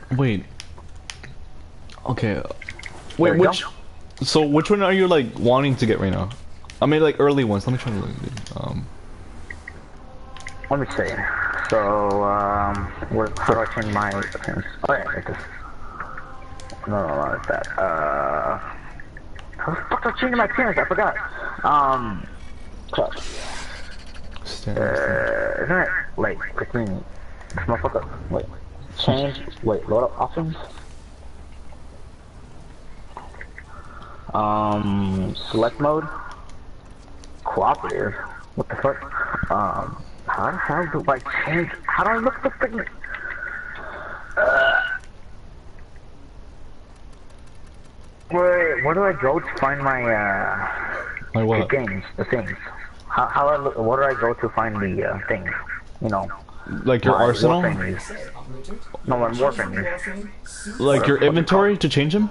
Wait. Okay. There Wait, you go. so which one are you like wanting to get right now? I mean, like early ones. Let me try to look. Let me see. So, how do I change my appearance? Oh yeah, like this. No, not that. How the fuck do I change my appearance? I forgot. Fuck. Isn't it, like, quickly, this motherfucker, wait, change, wait, load up options? Select mode? Cooperative? What the fuck? How the hell do I change, how do I look the freaking, where do I go to find my, My the what? games, the things? Where do I go to find the, things? You know, Like your my arsenal? Warframe moves. No, my Warframe moves. Like your inventory to change them?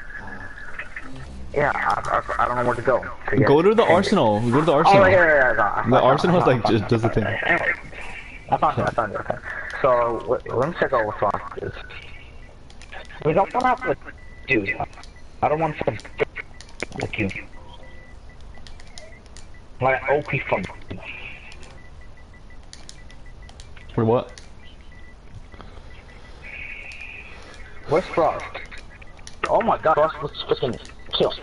Yeah, I don't know where to go. To get Go to the change it. arsenal. Go to the Oh, arsenal. yeah. The arsenal is like just does the thing. Anyway, I found it, okay. So, let me check out what Frost is. We don't want to have to, dude, I don't want some like you. Like OP fun. Wait, what? Where's Frost? Oh my god, Frost looks freaking kill.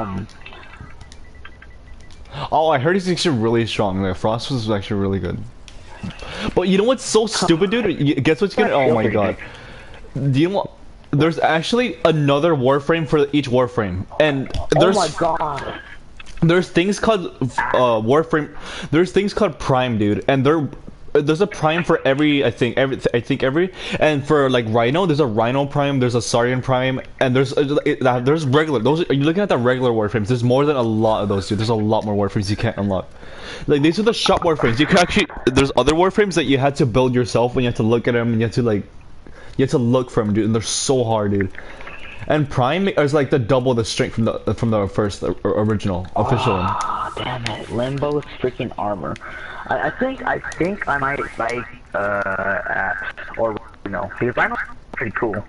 Oh, I heard he's actually really strong. Like, Frost was actually really good. But you know what's so stupid, dude? Guess what's gonna? Oh my god. Do you know? There's actually another Warframe for each Warframe, and there's oh my god. there's things called Warframe. There's things called Prime, dude, and there's a Prime for every every and for like Rhino, there's a Rhino Prime, there's a Saurian Prime, and there's regular. Those are you looking at the regular Warframes? There's more than a lot of those, dude. There's a lot more Warframes you can't unlock. Like these are the shop Warframes. You can actually there's other Warframes that you had to build yourself, and you have to look at them, and you have to look for them, dude. And they're so hard, dude. And Prime is like the double the strength from the first original official one. Ah, damn it, Limbo's freaking armor. I think I might like or you know, because Rhino's pretty cool.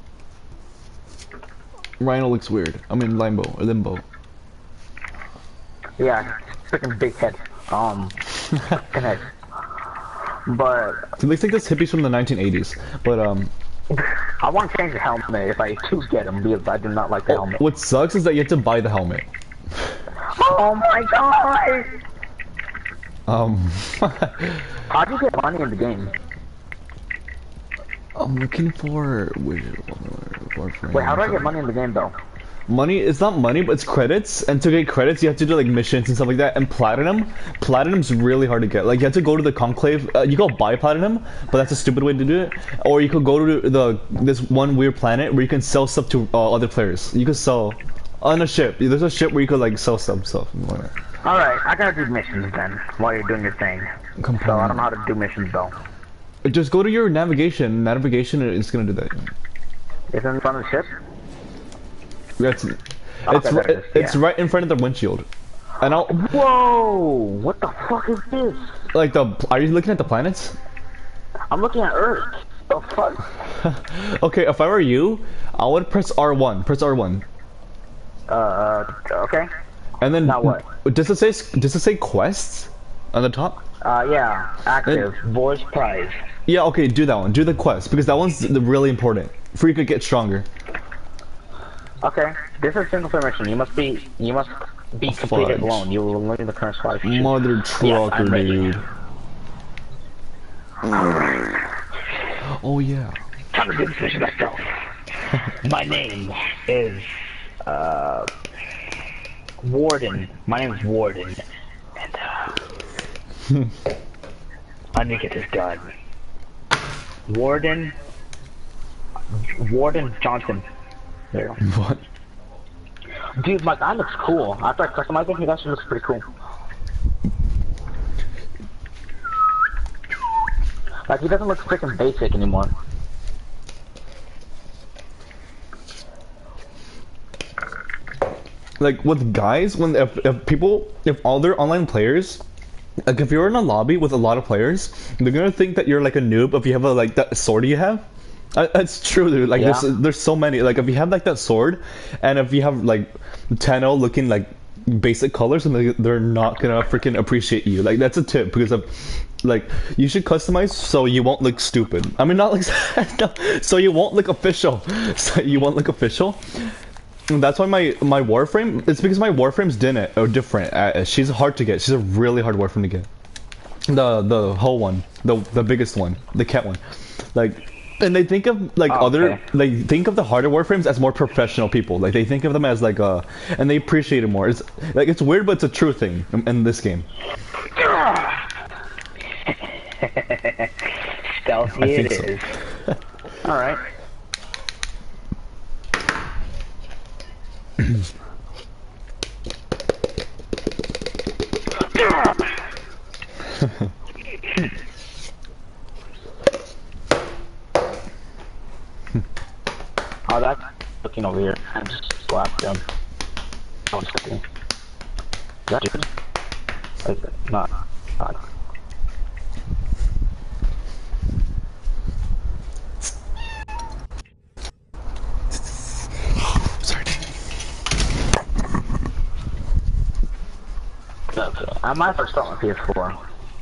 Rhino looks weird. I mean Limbo. Yeah, freaking big head. Freaking head. But It looks like this hippies from the 1980s. But I want to change the helmet if I do get him because I do not like the helmet. what sucks is that you have to buy the helmet. Oh my god! How do you get money in the game? I'm looking for Warframe. Wait, how do I get money in the game though? Money, it's not money, but it's credits. And to get credits, you have to do like missions and stuff like that. And Platinum's really hard to get. Like you have to go to the Conclave. You go buy Platinum, but that's a stupid way to do it. Or you could go to this one weird planet where you can sell stuff to other players. You could sell on a ship. There's a ship where you could like sell some stuff. Alright, I gotta do missions then, while you're doing your thing. So I don't know how to do missions though. Just go to your navigation. Navigation is gonna do that. Is it in front of the ship? It's right in front of the windshield. And Whoa! What the fuck is this? like are you looking at the planets? I'm looking at Earth. The fuck? Okay, if I were you, I would press R1. Press R1. Okay. And then Now what? Does it say quests on the top? Yeah. Active. Voice prize. Yeah, okay, do that one. Do the quest because that one's really important. For you could get stronger. Okay. This is single player mission. You must be completed Fudge. alone. You will learn the current squad. Mother trucker, I'm ready. dude. Oh yeah. Time to do this mission myself. My name is Warden. My name is Warden. And I need to get this done. Warden Johnson. There. What? Dude, my guy looks cool. After I customize him, he actually looks pretty cool. Like, he doesn't look freaking basic anymore. Like with guys, if all their online players, like if you're in a lobby with a lot of players, they're gonna think that you're like a noob if you have that sword you have. It's true, dude. Like Yeah. there's so many. Like if you have like that sword, and if you have like Tenno looking like basic colors, and they're not gonna freaking appreciate you. Like that's a tip because of like you should customize so you won't look stupid. I mean not like no, so you won't look official. So you won't look official. And that's why my Warframe. It's because my Warframes didn't or different. She's hard to get. She's a really hard Warframe to get. The whole one, the biggest one, the cat one, like, and they think of like Oh, other, okay. they think of the harder warframes as more professional people. Like they think of them as like and they appreciate it more. It's like it's weird, but it's a true thing in this game. Stealthy I it think so. is. Alright. Oh, that's looking over here. I just slapped him. Oh, it's looking. Is that dude? Is it? Not. Sorry. Okay. I might have start with PS4.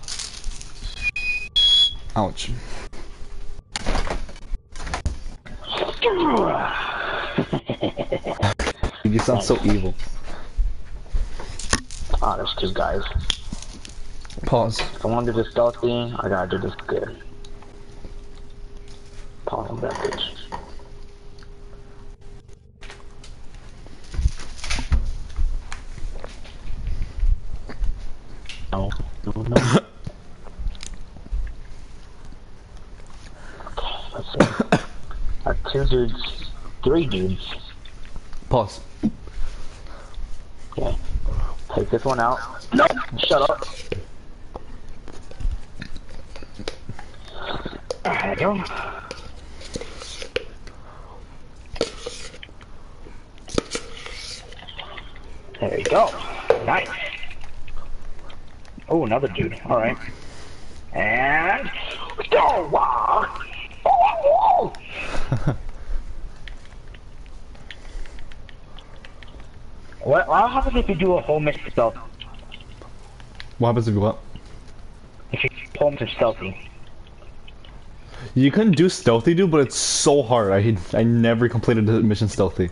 Ouch. You sound so evil. Oh, there's two guys. Pause. If I want to do this stealthy, I gotta do this good. Pause on that bitch. No, no, no. Okay, let's see. Two dudes, three dudes. Pause. Okay. Take this one out. No! Shut up. There you go. There you go. Nice. Oh, another dude. Alright. And... Go! What happens if you do a whole mission stealth? What happens if you what? If you whole mission stealthy? You can do stealthy, dude, but it's so hard. I never completed the mission stealthy.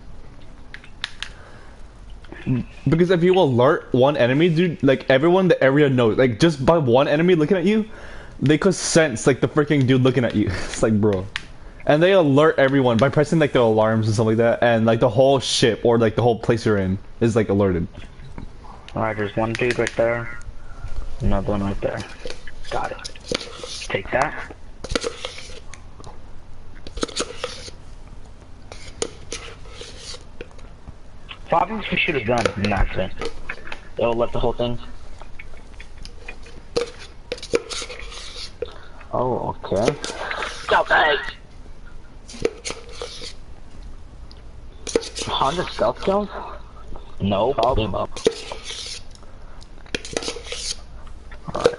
Because if you alert one enemy, dude, like everyone in the area knows. Like just by one enemy looking at you, they could sense like the freaking dude looking at you. It's like, bro. And they alert everyone by pressing like the alarms and stuff like that, and like the whole ship or like the whole place you're in is like alerted. Alright, there's one dude right there. Another one right there. Got it. Take that. What happens if you shoot a gun in an accident? It'll let the whole thing. Oh, okay. Okay! 100 stealth kills? No problem. Alright.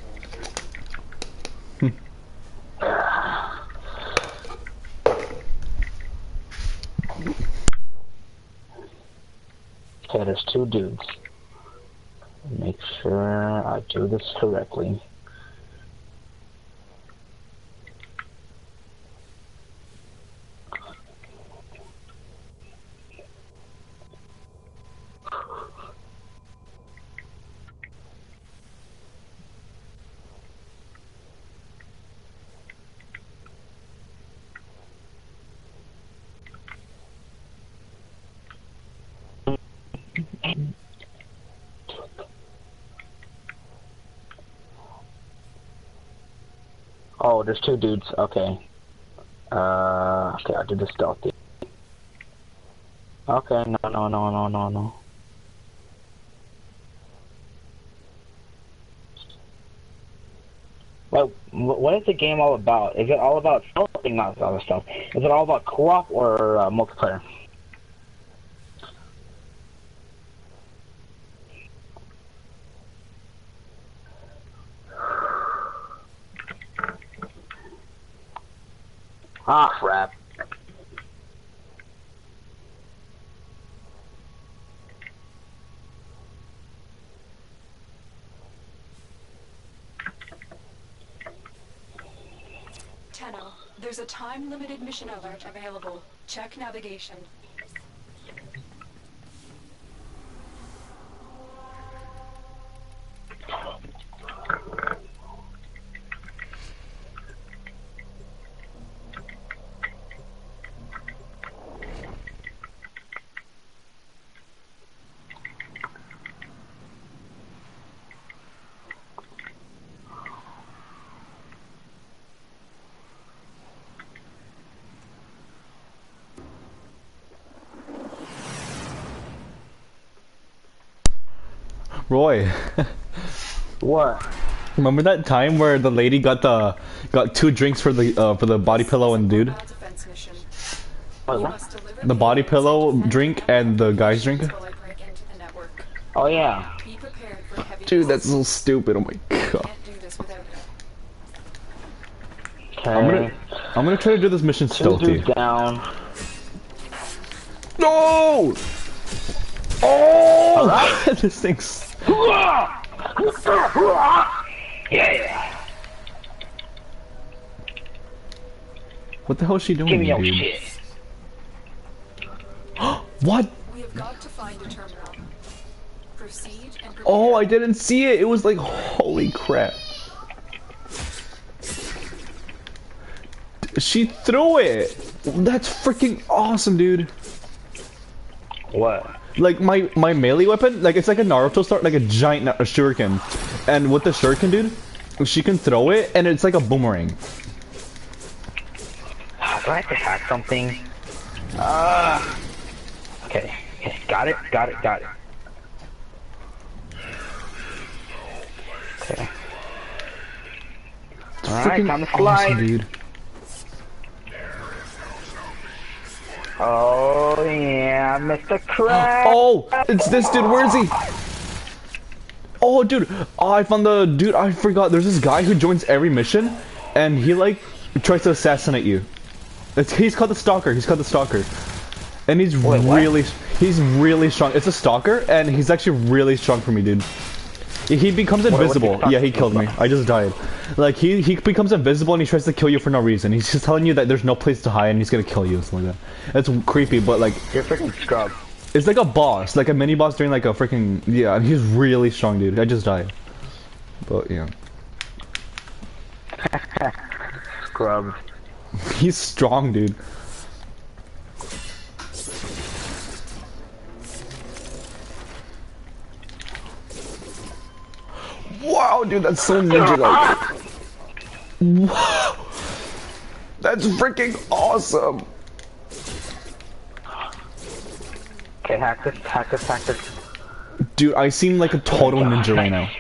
Okay, there's two dudes. Make sure I do this correctly. Oh, there's two dudes. Okay. Okay, I'll do the stealthy. Okay, no. Well, what is the game all about? Is it all about stealthing, not other stuff? Is it all about co-op or multiplayer? Ah, crap. Tenno, there's a time-limited mission alert available. Check navigation. Roy, What? remember that time where the lady got 2 drinks for the body pillow and dude? Mobile defense mission. What You was must deliver The body pillow defense drink and the guy's drink? while I break into the network. that? Oh, yeah. Be prepared for heavy Dude, that's assaults. so stupid. Oh my god. Can't do this without it. Okay. I'm gonna try to do this mission Two stealthy. dudes down. No! Oh! This thing's. Yeah. What the hell is she doing, Give me your dude? shit. What? We have got to find a terminal. Proceed and prepare. Oh, I didn't see it. It was like, holy crap. She threw it. That's freaking awesome, dude. What? Like my melee weapon, like it's like a Naruto start, like a giant shuriken, and with the shuriken, dude, she can throw it, and it's like a boomerang. Do I have to hack something? Okay. Okay. Got it. Okay. Alright, time to slide. Awesome, dude. Oh yeah, Mr. Crab. Oh, it's this dude. Where is he? Oh, dude. Oh, I found the dude. I forgot. There's this guy who joins every mission, and he like tries to assassinate you. He's called the Stalker. And he's Wait, what? he's really strong. It's a Stalker, and he's actually really strong for me, dude. He becomes invisible. Yeah, he killed me. I just died. Like he becomes invisible and he tries to kill you for no reason. He's just telling you that there's no place to hide and he's gonna kill you. Something like that. It's creepy, but like You're freaking scrub. it's like a boss, like a mini boss during like a freaking yeah. And he's really strong, dude. I just died. But yeah, Scrub. he's strong, dude. Wow, dude, that's so ninja-like. Wow, that's freaking awesome. Okay, hack this. Dude, I seem like a total ninja right now.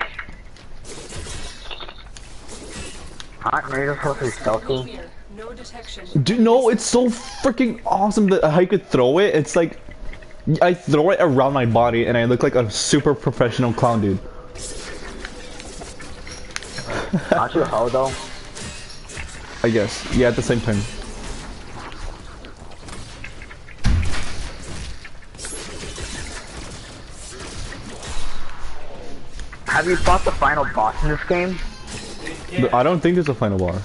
Aren't ninjas supposed to be stealthy? Clear. No detection. Dude, no, it's so freaking awesome that how you could throw it. It's like I throw it around my body and I look like a super professional clown, dude. Aren't you a hoe though? I guess. Yeah, at the same time. Have you fought the final boss in this game? But I don't think there's a final boss.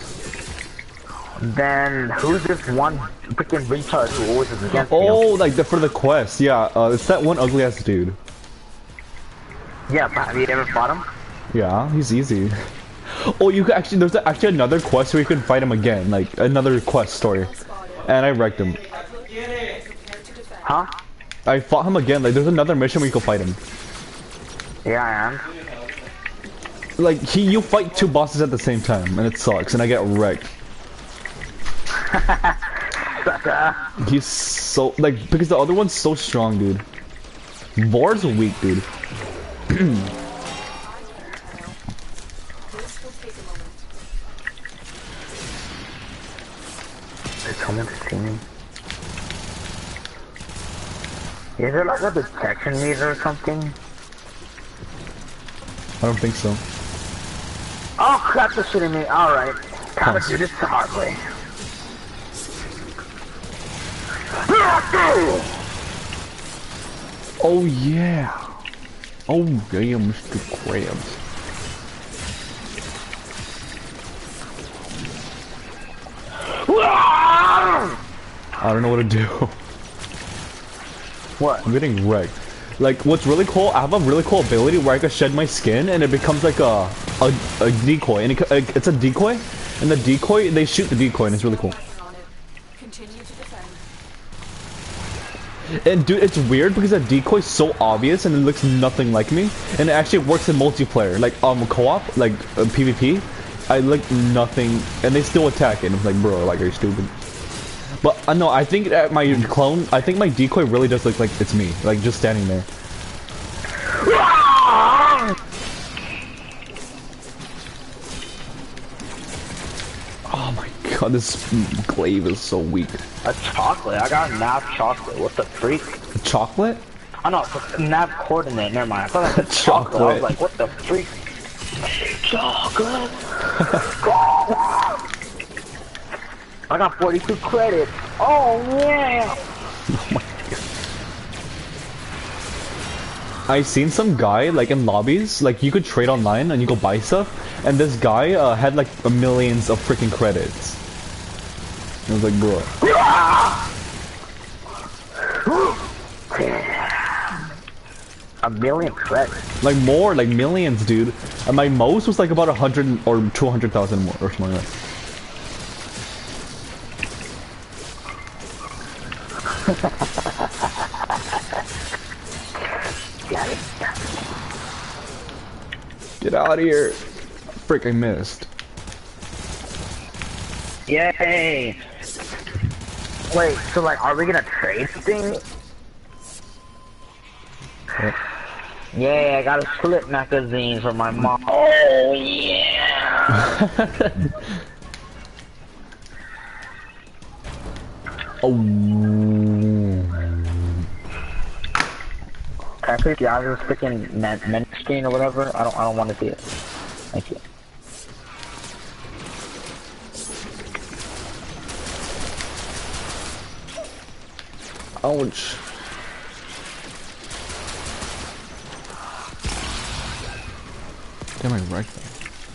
Then who's this one freaking retard who always is against Oh, you? like for the quest, yeah. It's that one ugly ass dude. Yeah, but have you ever fought him? Yeah, he's easy. Oh, you could actually there's actually another quest where you can fight him again, like another quest story. And I wrecked him. Prepare to defend. Huh? I fought him again. Like there's another mission where you can fight him. Yeah, I am. Like you fight 2 bosses at the same time, and it sucks, and I get wrecked. Sucker. He's so like because the other one's so strong, dude. Vor's weak, dude. This will take a moment. Did someone see me? Is there like a detection meter or something? I don't think so. Oh crap, they're shooting me. Alright. Time to do this the hard way. Oh yeah. Oh yeah, Mr. Krabs. I don't know what to do. What? I'm getting wrecked. Like, what's really cool, I have a really cool ability where I can shed my skin and it becomes like a decoy. And it's a decoy, and the decoy, they shoot the decoy and it's really cool. Continue to defend. And dude, it's weird because that decoy is so obvious and it looks nothing like me. And it actually works in multiplayer, like co-op, like PvP. I look nothing, and they still attack it. And I'm like, bro, like, are you stupid? But no, I think that my clone, I think my decoy really does look like it's me, like just standing there. Oh my god, this glaive is so weak. A chocolate? I got a nav chocolate. What the freak? Chocolate? Oh no, it's a nav coordinate. Never mind. I thought I said chocolate. I was like, what the freak? Chocolate. I got 42 credits. Oh yeah. Oh my god. I seen some guy like in lobbies, like you could trade online and you go buy stuff, and this guy had like millions of freaking credits. I was like, bro. A million credits. Like more, like millions, dude. And my most was like about 100 or 200,000 more or something like that. Get out of here. Frick, I missed. Yay! Wait, so like, are we gonna trade things? What? Yeah, I got a slip magazine for my mom. Oh yeah! Oh. Can I pick the other freaking men screen or whatever? I don't want to see it. Thank you. Ouch. Damn, I wrecked them.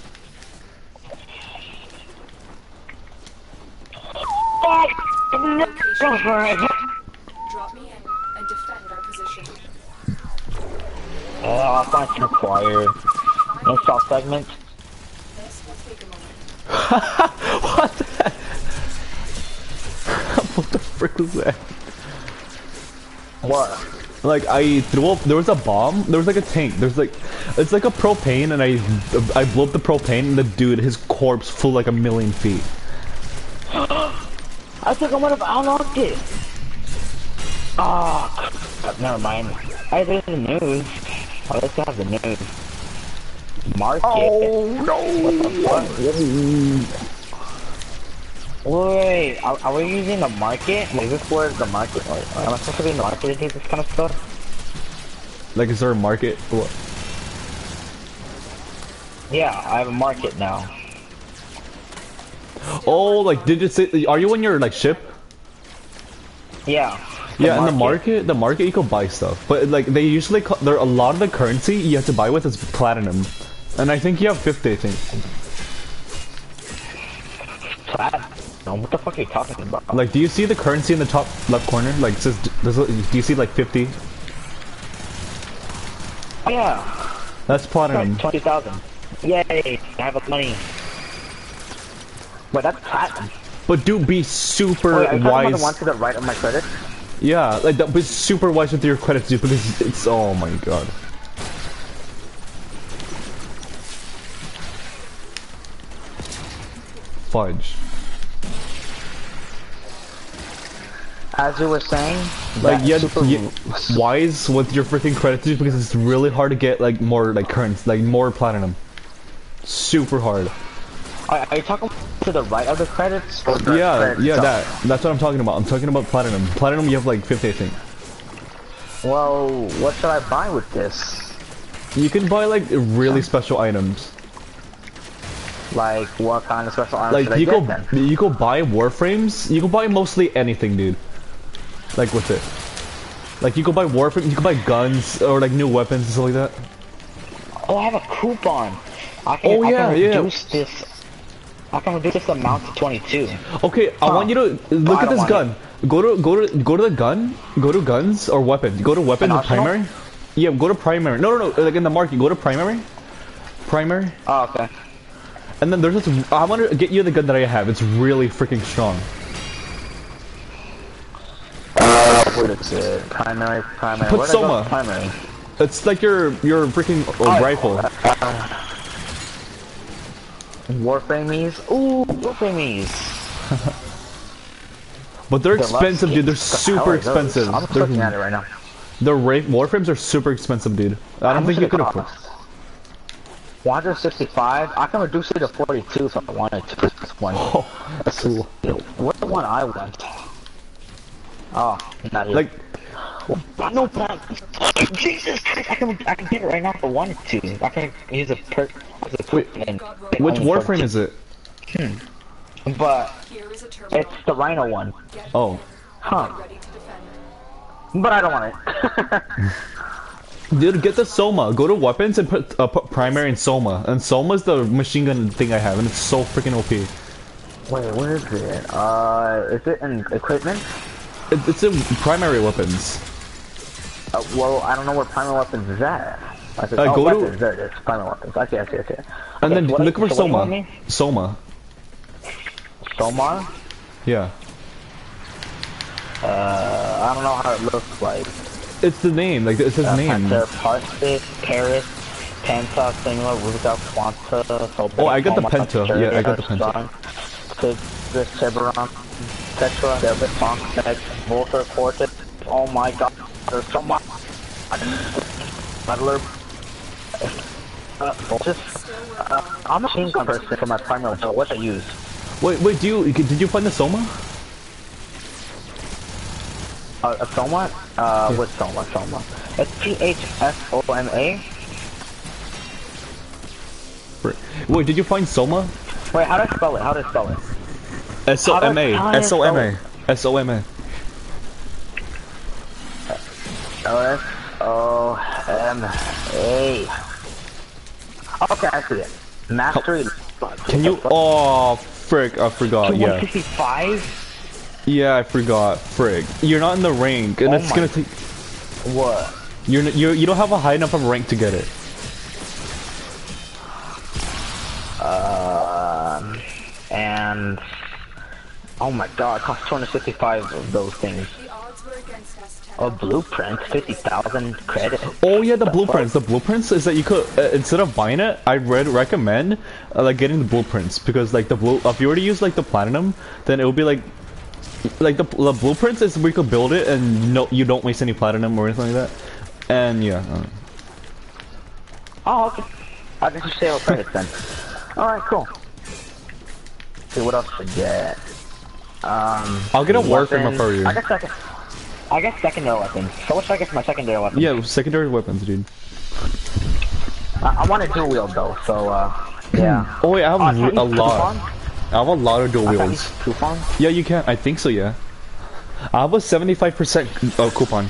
Drop me in and defend our position. Oh, that's required. No stop segment. This will take a moment. What the heck? What the frick was that? What? Like, I threw up, there was a bomb, there was like a tank, there's like, it's like a propane, and I blew up the propane, and the dude, his corpse flew like 1,000,000 feet. I think I might have unlocked it. Oh, never mind. I did the news. Oh, let's have the news. Market. Oh no! What the fuck? Wait, are we using the market? Is this where the market? Like, am I supposed to be in the market to do this kind of stuff? Like, is there a market? What? Yeah, I have a market now. Oh, like, did it say, are you in your, like, ship? Yeah. Yeah, in the market you can buy stuff. But, like, they usually, there a lot of the currency you have to buy with is platinum. And I think you have 50, I think. Platinum? What the fuck are you talking about? Like, do you see the currency in the top left corner? Like, it says, do you see, like, 50? Oh, yeah. That's platinum. 20,000. Yay, I have a money. Wait, that's platinum. But dude, be super Wait, are you talking about wise. the one to the right of my credit? Yeah, like that. Be super wise with your credits, dude, because it's. Oh my god. Fudge. As you were saying, Like, yeah, wise with your freaking credits, dude, because it's really hard to get like more like currents, like more platinum. Super hard. Are you talking to the right of the credits? Or the Yeah, credits yeah, itself? that's what I'm talking about. I'm talking about platinum. Platinum, you have like 50, I think. Well, what should I buy with this? You can buy like really special items. Like, what kind of special items Like should I you get go, then? you go buy warframes. You can buy mostly anything, dude. Like with it. Like you could buy Warframe, you could buy guns or like new weapons and stuff like that. Oh, I have a coupon. I can, Oh, I yeah, can yeah. reduce this. I can reduce this amount to 22. Okay, I want you to look I at don't this want gun. Go to the gun. Go to guns or weapons. Go to weapons An and arsenal? primary. Yeah, go to primary. No, like in the market. Go to primary. Primary. Oh, okay. And then there's this. I want to get you the gun that I have. It's really freaking strong. What is it? Primary. Put Where'd I go? Soma. Primary. It's like your freaking rifle. Warframies. Ooh, Warframies. But they're Deluxe expensive, dude. They're kits. The super hell are those? expensive. I'm looking at it right now. The Warframes are super expensive, dude. I don't think you could afford. 165. I can reduce it to 42 if I wanted to. This one. Oh, that's cool. What's the one I want? Oh, not here. Like, no, but Jesus Christ, I can get it right now if I wanted to. I can use a perk. wait, which Warframe is it? But Here is a terminal. it's the Rhino one. Get Oh. there. Huh. Get ready to defend. But I don't want it. Dude, get the Soma. Go to weapons and put primary in Soma. And Soma's the machine gun thing I have, and it's so freaking OP. Wait, where is it? Is it in equipment? It's in primary weapons. Well, I don't know where primary weapons is at. I said, Go to- weapons, there it is. Primary weapons. I see. And then what look for what do you Soma. want me? Soma. Somar? Yeah. I don't know how it looks like. It's the name. Like, it's his name. Panther, Parsec, Paris, Penta, Singular, Rubica, Quanta, Sobe, Oh, I got the Coma, Penta. Cherry, Yeah, I got the Penta. Strong, the Tiburon, Tetra, Debit, Funk, Next, Volker, Quartet. Oh my god, there's so much. Muddler. I'm a machine gun person for my primary, so what I use. Wait, did you find the Soma? A Soma? What's Soma? It's Phsoma. Wait, did you find Soma? Wait, how do I spell it? S-O-M-A. How do I spell S-O-M-A. it? S-O-M-A. S-O-M-A. Okay, I see it. Mastery. Can you? Oh, frick! I forgot. Yeah. 155? Yeah, I forgot. Frick! You're not in the rank, and Oh it's my- gonna take. What? You don't have a high enough of a rank to get it. And oh my god, it costs 265 of those things. The odds were against us, A Tenno. blueprint, 50,000 credit. Oh yeah, the blueprints. The blueprints is that you could instead of buying it, I recommend like getting the blueprints because like if you were to use like the platinum, then it would be like the blueprints is where you could build it and you don't waste any platinum or anything like that. And yeah. Oh, okay. I guess you save credits then. Alright, cool. See what else to get. I'll get a Warframe weapons. for you. I guess secondary weapons. So what should I get for my secondary weapons? Yeah, secondary weapons, dude. I want a dual wield though, so yeah. Oh wait, I have Can I use a lot. coupon? I have a lot of dual Can I wheels. use coupon? Yeah, you can. I think so. Yeah. I have a 75% coupon.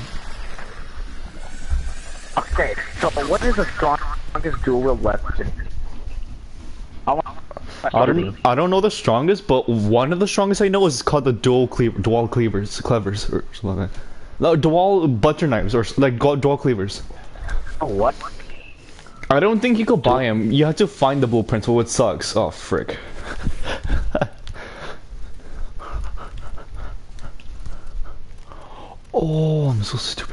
Okay, so what is the strongest dual wield weapon? I don't know the strongest, but one of the strongest I know is called the dual cleavers, or something like that. No, dual butter knives, or like dual cleavers. Oh, what? I don't think you could buy them. You have to find the blueprints, which sucks. Oh, frick. Oh, I'm so stupid.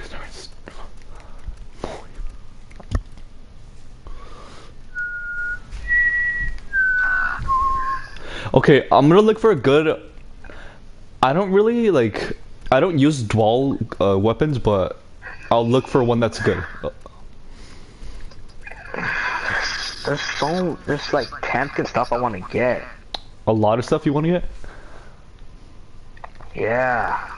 Okay, I'm gonna look for a good. I don't really like. I don't use dual weapons, but I'll look for one that's good. There's like tank and stuff I want to get. A lot of stuff you want to get? Yeah.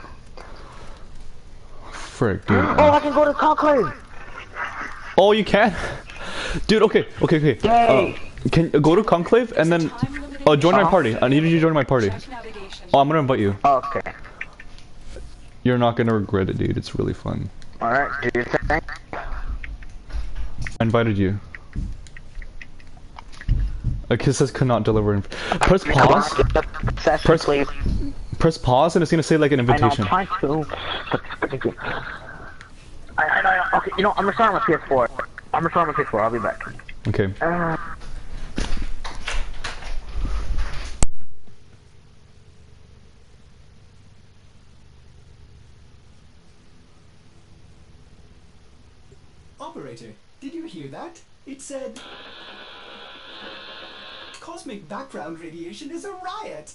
Frick, dude. Oh, I can go to Conclave! Oh, you can? Dude, okay. Yay! Can go to Conclave and then join my party. I need you to join my party. Check navigation. Oh, I'm gonna invite you. Okay. You're not gonna regret it, dude. It's really fun. Alright, do your thing. I invited you. A kiss says cannot deliver. Press pause. Session, Press, please. press pause and it's gonna say like an I know, I'm invitation. trying to. But I know. Okay, you know, I'm gonna start on my PS4. I'll be back. Okay. Operator, did you hear that? It said... Cosmic background radiation is a riot!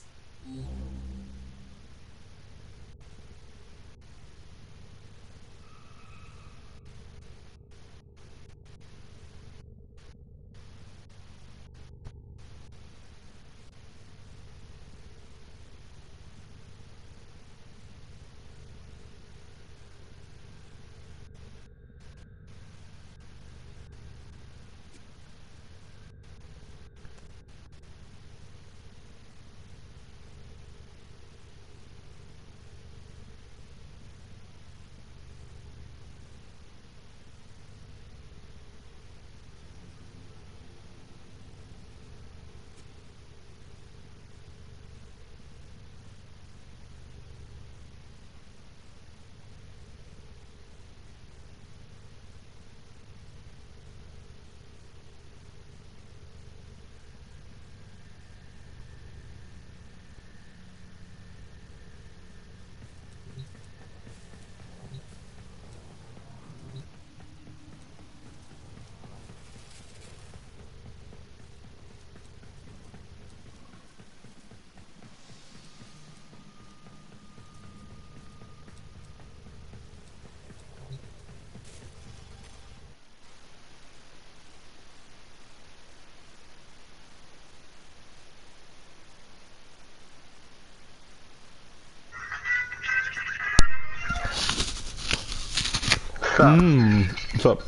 What's up?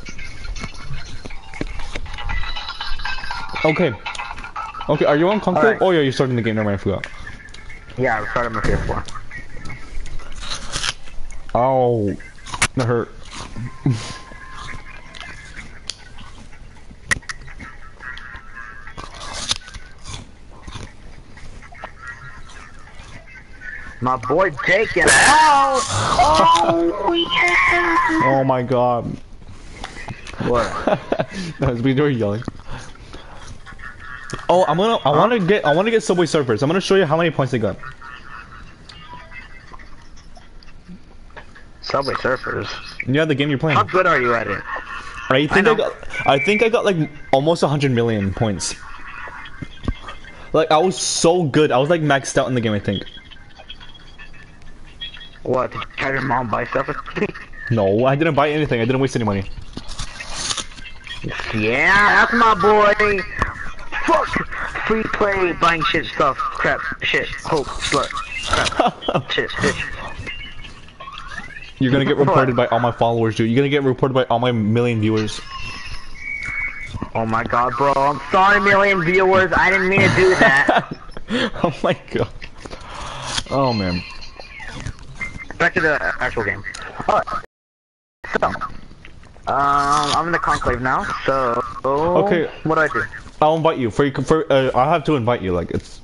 Okay. Okay, are you on Conclave? Alright. Oh yeah, you're starting the game. Never mind, I forgot. Yeah, I'm starting my PS4. Oh, that hurt. My boy Jake is out! Oh, yeah! Oh my god. What? That was me yelling. Oh, I want to get Subway Surfers. I'm gonna show you how many points they got. Subway Surfers. Yeah, the game you're playing. How good are you at it? I think I got like almost 100 million points. Like I was so good. I was like maxed out in the game, I think. What? Did you try your mom buy stuff with me? No, I didn't buy anything. I didn't waste any money. Yeah, that's my boy! Fuck! Free play, buying shit, stuff, crap, shit, hope, slut, crap, shit, bitch. You're gonna get reported by all my followers, dude. You're gonna get reported by all my million viewers. Oh my god, bro, I'm sorry, million viewers, I didn't mean to do that. Oh my god. Oh man. Back to the actual game. Alright. So, I'm in the Conclave now, so... Okay. What do I do? I'll invite you. I'll have to invite you, like, it's...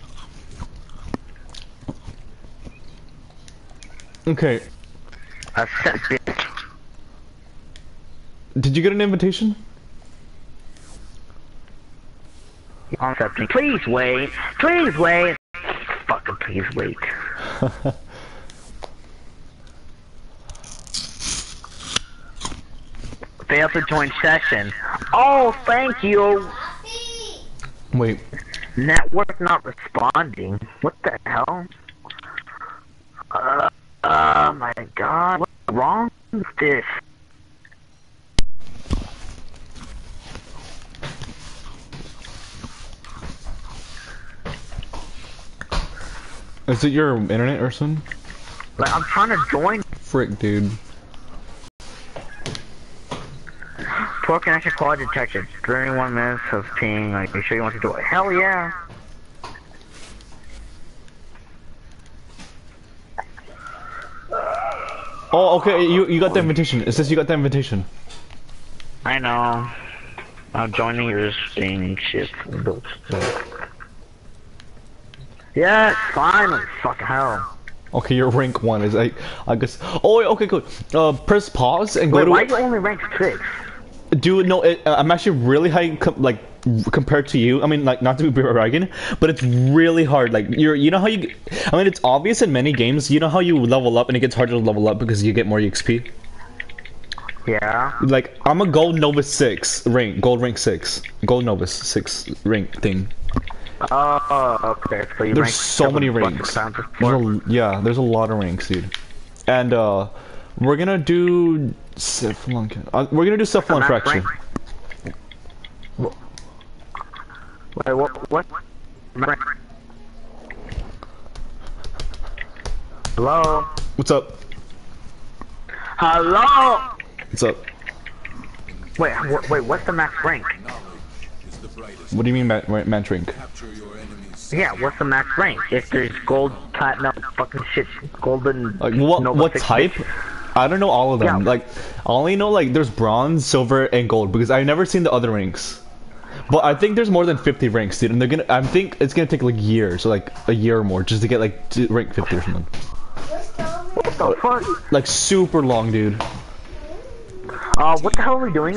Okay. Accept it. Did you get an invitation? Accepting. Please wait. Please wait. Fucking please wait. Fail to join session. Oh, thank you. Wait. Network not responding. What the hell? Oh my god. What's wrong with this? Is it your internet or something? Like, I'm trying to join. Frick, dude. Poor connection quality detected. 31 minutes of ping. Like, you sure you want to do it? Hell yeah. Oh, okay. You got the invitation. It says you got the invitation. I know. I'm joining your thing, shit. Yeah, finally. Fucking hell. Okay, your rank 1 is I guess. Oh, wait, okay, good. Press pause and go Wait, to. why are you only ranked 6? Dude, no, I'm actually really high, compared to you. I mean, like, not to be bragging, but it's really hard. Like, you know how you, I mean, it's obvious in many games. You know how you level up and it gets harder to level up because you get more XP. Yeah. Like, I'm a gold novice 6 rank, gold rank 6, gold novice 6 rank thing. Oh, okay. So you There's so many ranks. There's a lot of ranks, dude. And we're gonna do we're gonna do Cephalon Fracture. Wait, what? Hello? What's up? Hello? What's up? Wait, what's the max rank? What do you mean match rank? Yeah, what's the max rank? If there's gold, platinum, fucking shit, golden... Like, what type? I don't know all of them. Yeah. Like, I only know, like, there's bronze, silver, and gold, because I've never seen the other ranks. But I think there's more than 50 ranks, dude, and I think it's gonna take, like, years, so, like, a year or more, just to get, like, to rank 50 or something. What the fuck? Like, super long, dude. What the hell are we doing?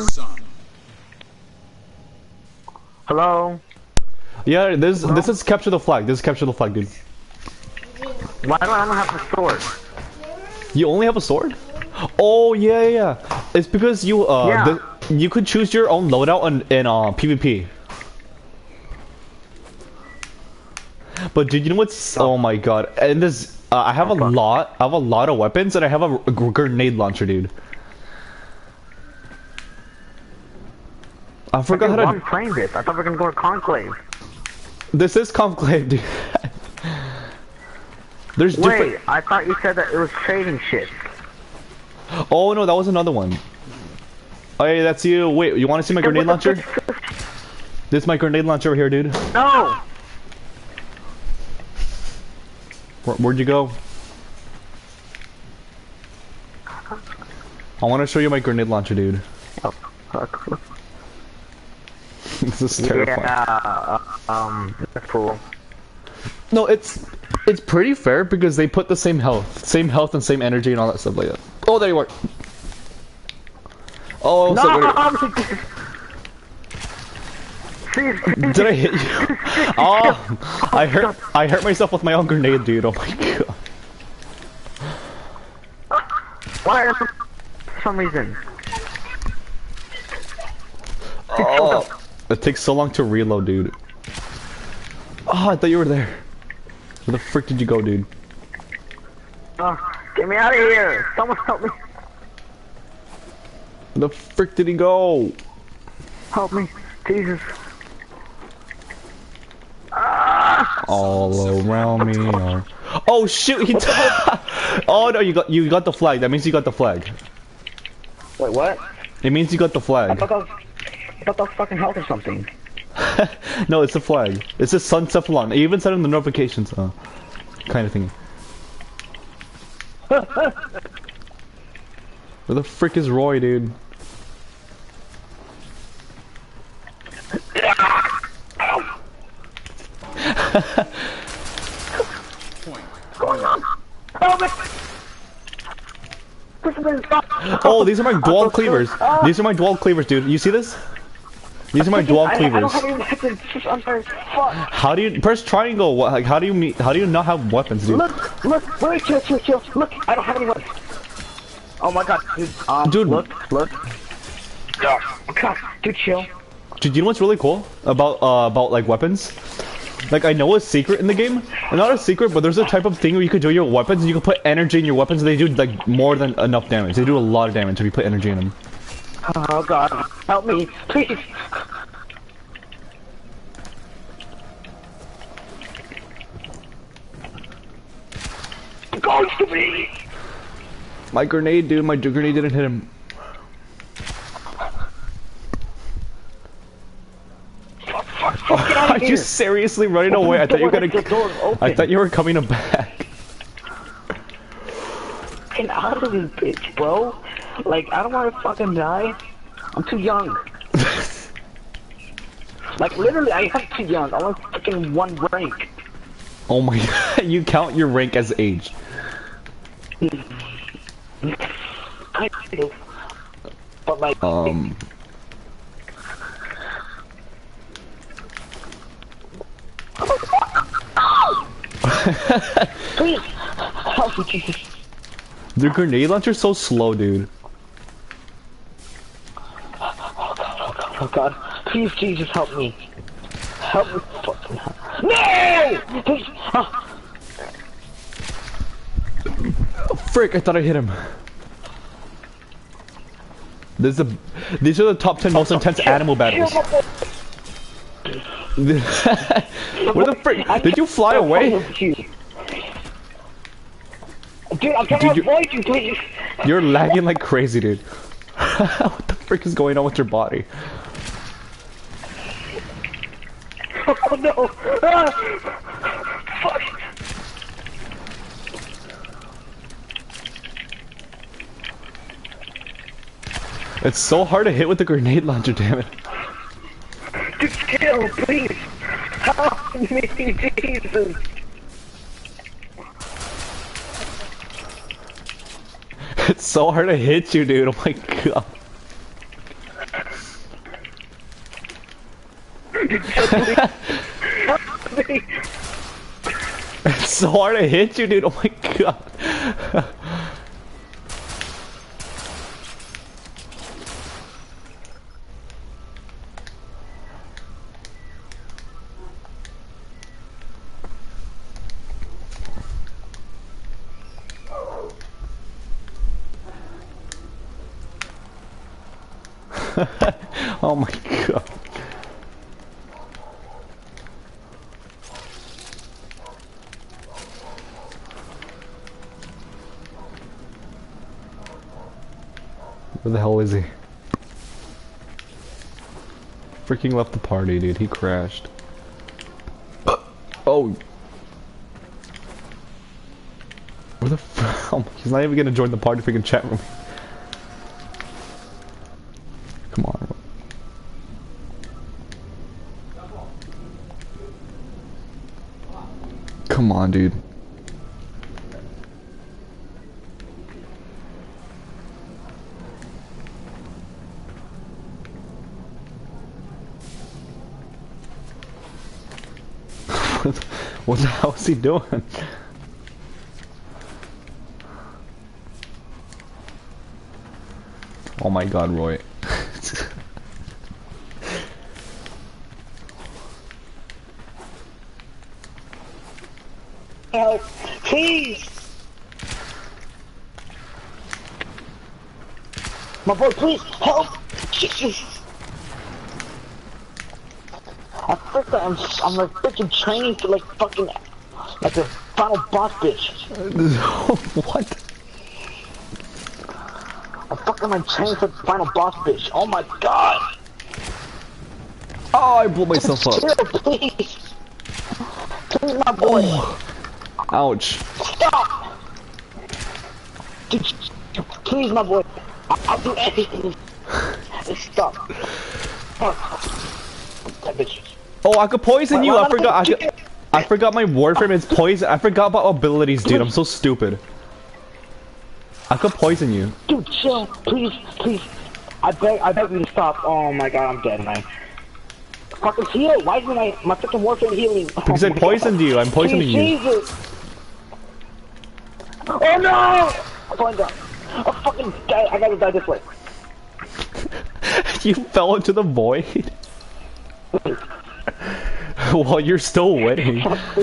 Hello? Yeah, this is capture the flag. This is capture the flag, dude. Why do I not have a sword? You only have a sword? Oh yeah. It's because you you could choose your own loadout in PvP. But dude, you know what's? Oh my god! And this, I have a lot of weapons, and I have a grenade launcher, dude. I forgot how to. I'm playing this. I thought we were gonna go to Conclave. This is Conclave, dude. There's different. Wait, I thought you said that it was trading shit. Oh no, that was another one. Hey, that's you. Wait, you want to see my grenade launcher? This is my grenade launcher over here, dude. No! Where'd you go? I want to show you my grenade launcher, dude. Oh, fuck. This is terrifying. Yeah, that's cool. No, it's pretty fair because they put the same health and same energy and all that stuff like that. Oh, there you are. Oh, no! Did I hit you? Oh, I hurt myself with my own grenade, dude. Oh my god. Why? For some reason. Oh, it takes so long to reload, dude. Oh, I thought you were there. Where the frick did you go, dude? Oh, get me out of here! Someone help me! Where the frick did he go? Help me, Jesus! All around me are... Oh shoot! He oh no! You got the flag. That means you got the flag. Wait, what? It means you got the flag. I thought that was fucking health or something. No, it's a flag. It's a Sun Cephalon. I even said in the notifications, kind of thing. Where the frick is Roy, dude? What's going on? Help me! Oh, these are my dual cleavers. These are my dual cleavers, dude. You see this? These are my dual cleavers. I don't have any weapons. I'm sorry. Fuck. How do you press triangle? Like, how do you not have weapons, dude? Look, wait, chill. Look, I don't have any weapons. Oh my god, dude. Dude, look. Oh, god, dude, chill. Dude, you know what's really cool about like weapons? Like, I know a secret in the game. Not a secret, but there's a type of thing where you could do your weapons and you can put energy in your weapons and they do like more than enough damage. They do a lot of damage if you put energy in them. Oh god, help me, please. Go to me. My grenade, dude. My grenade didn't hit him. Are you seriously running away? I thought you were gonna. I thought you were coming back. Get out of this bitch, bro. Like, I don't want to fucking die. I'm too young. Like, literally, I am too young. I want fucking one rank. Oh my god, you count your rank as age. I do. But like, please, help me, Jesus. The grenade launcher's so slow, dude. Oh God, please, Jesus, help me. Help me, fucking hell. No! Please. Oh. Frick, I thought I hit him. These are the top 10 most intense animal battles. Where the frick? Did you fly away? Dude, I'm trying to avoid you, please. You're lagging like crazy, dude. What the frick is going on with your body? Oh no! Ah! Fuck! It's so hard to hit with the grenade launcher, damn it. Dude, chill, please! Help me, Jesus! It's so hard to hit you, dude. Oh my god. Help me! It's so hard to hit you, dude. Oh my god. Oh my god. Where the hell is he? Freaking left the party, dude. He crashed. Oh. Where the f- oh, he's not even gonna join the party freaking chat room. Come on. Come on, dude. What the hell is he doing? Oh my god, Roy. Help! Please! My boy, please, help! Jesus! At first, I'm like freaking training to like fucking, like a final boss bitch. What? I'm fucking like training for the final boss bitch. Oh my god! Oh, I blew myself up. Chill, please! Please, my boy! Oh. Ouch. Stop! Dude, please, my boy. I'll do anything. Stop. Fuck. That bitch. Oh, I could poison you. I forgot. I forgot my warframe is poison. I forgot about abilities, dude. I'm so stupid. I could poison you. Dude, chill, please, please. I beg you to stop. Oh my god, I'm dead, man. Fucking heal. Why isn't my fucking warframe healing? Because I poisoned you. I'm poisoning you. Jesus. Oh no! I'm falling down. I fucking die. I gotta die this way. You fell into the void. While you're still winning.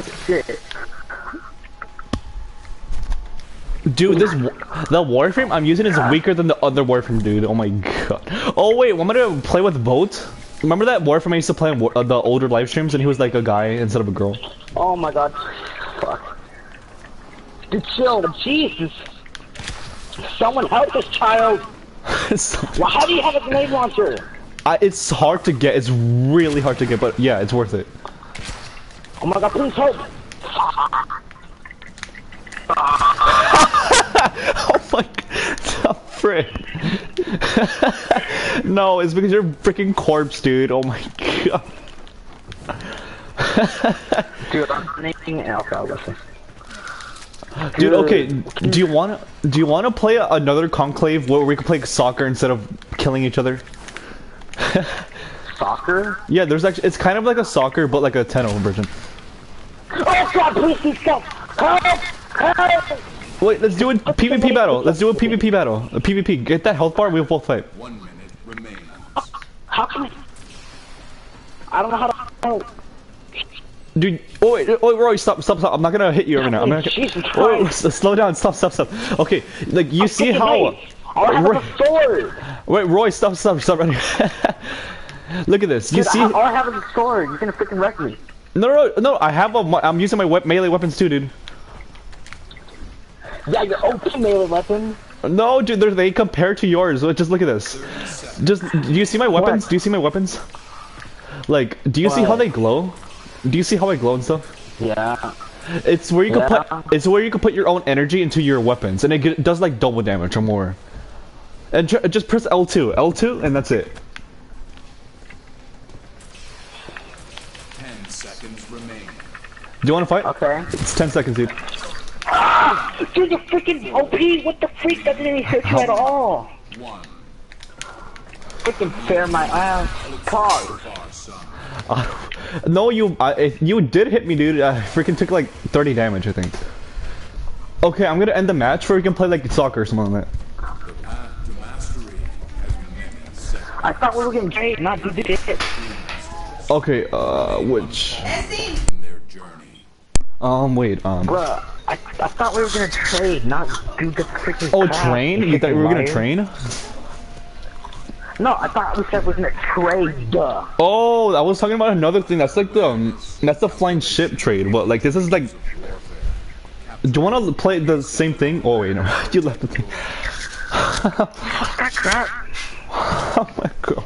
Dude, the warframe I'm using is weaker than the other warframe, dude. Oh my god. Oh wait, want me to play with both? Remember that warframe I used to play on the older live streams, and he was like a guy instead of a girl? Oh my god. Fuck. Dude, chill. Jesus. Someone help this child. Well, how do you have a grenade launcher? It's hard to get. It's really hard to get, but yeah, it's worth it. Oh my god, please help. Oh Like, the frick. No, it's because you're a freaking corpse, dude. Oh my god. Dude, I'm naming Alpha, listen. Dude, okay. Do you wanna play another conclave where we can play soccer instead of killing each other? Soccer? Yeah, there's actually it's kind of like a soccer, but like a Tenno version. Oh god, please stop! Help! Help! Wait, let's do a PvP battle. Let's do a PvP battle. A PvP. Get that health bar. We'll both fight. 1 minute remains. How can I don't know how to help. Dude, oh wait, Roy, stop. I'm not gonna hit you right now. I'm gonna. Jesus Oh, Christ. slow down. Stop. Okay, like you see how. I have a sword! Wait, Roy, stop running. Look at this. You Dude, see? all I have is a sword. You're gonna freaking wreck me. No. I'm using my melee weapons too, dude. Yeah, your OP melee weapon. No, dude, they compare to yours. Just look at this. Do you see my weapons? What? Do you see my weapons? Like, do you see how What? they glow? Do you see how I glow and stuff? Yeah. It's where you can Yeah. It's where you can put your own energy into your weapons, and it does like double damage or more. And just press L2, and that's it. 10 seconds remain. Do you want to fight? Okay. It's 10 seconds, dude. Dude, you're freaking OP! What the freak? That didn't even hit you at all! 1. Freaking fair my ass. Cars. Far, son. No, you did hit me, dude. I freaking took like 30 damage, I think. Okay, I'm gonna end the match where we can play like soccer or something like that. The path to mastery has many seconds. I thought we were getting paid, not do this shit. Okay, which? In their journey. Wait, Bruh, I thought we were gonna trade, not do the freaking Oh, crap, train? you You thought we were gonna liar. train? No, I thought we said we were gonna trade, duh. Oh, I was talking about another thing. That's like that's the flying ship trade. But like, this is like. Do you want to play the same thing? Oh wait, no, you left the thing. Fuck that crap. Oh my god.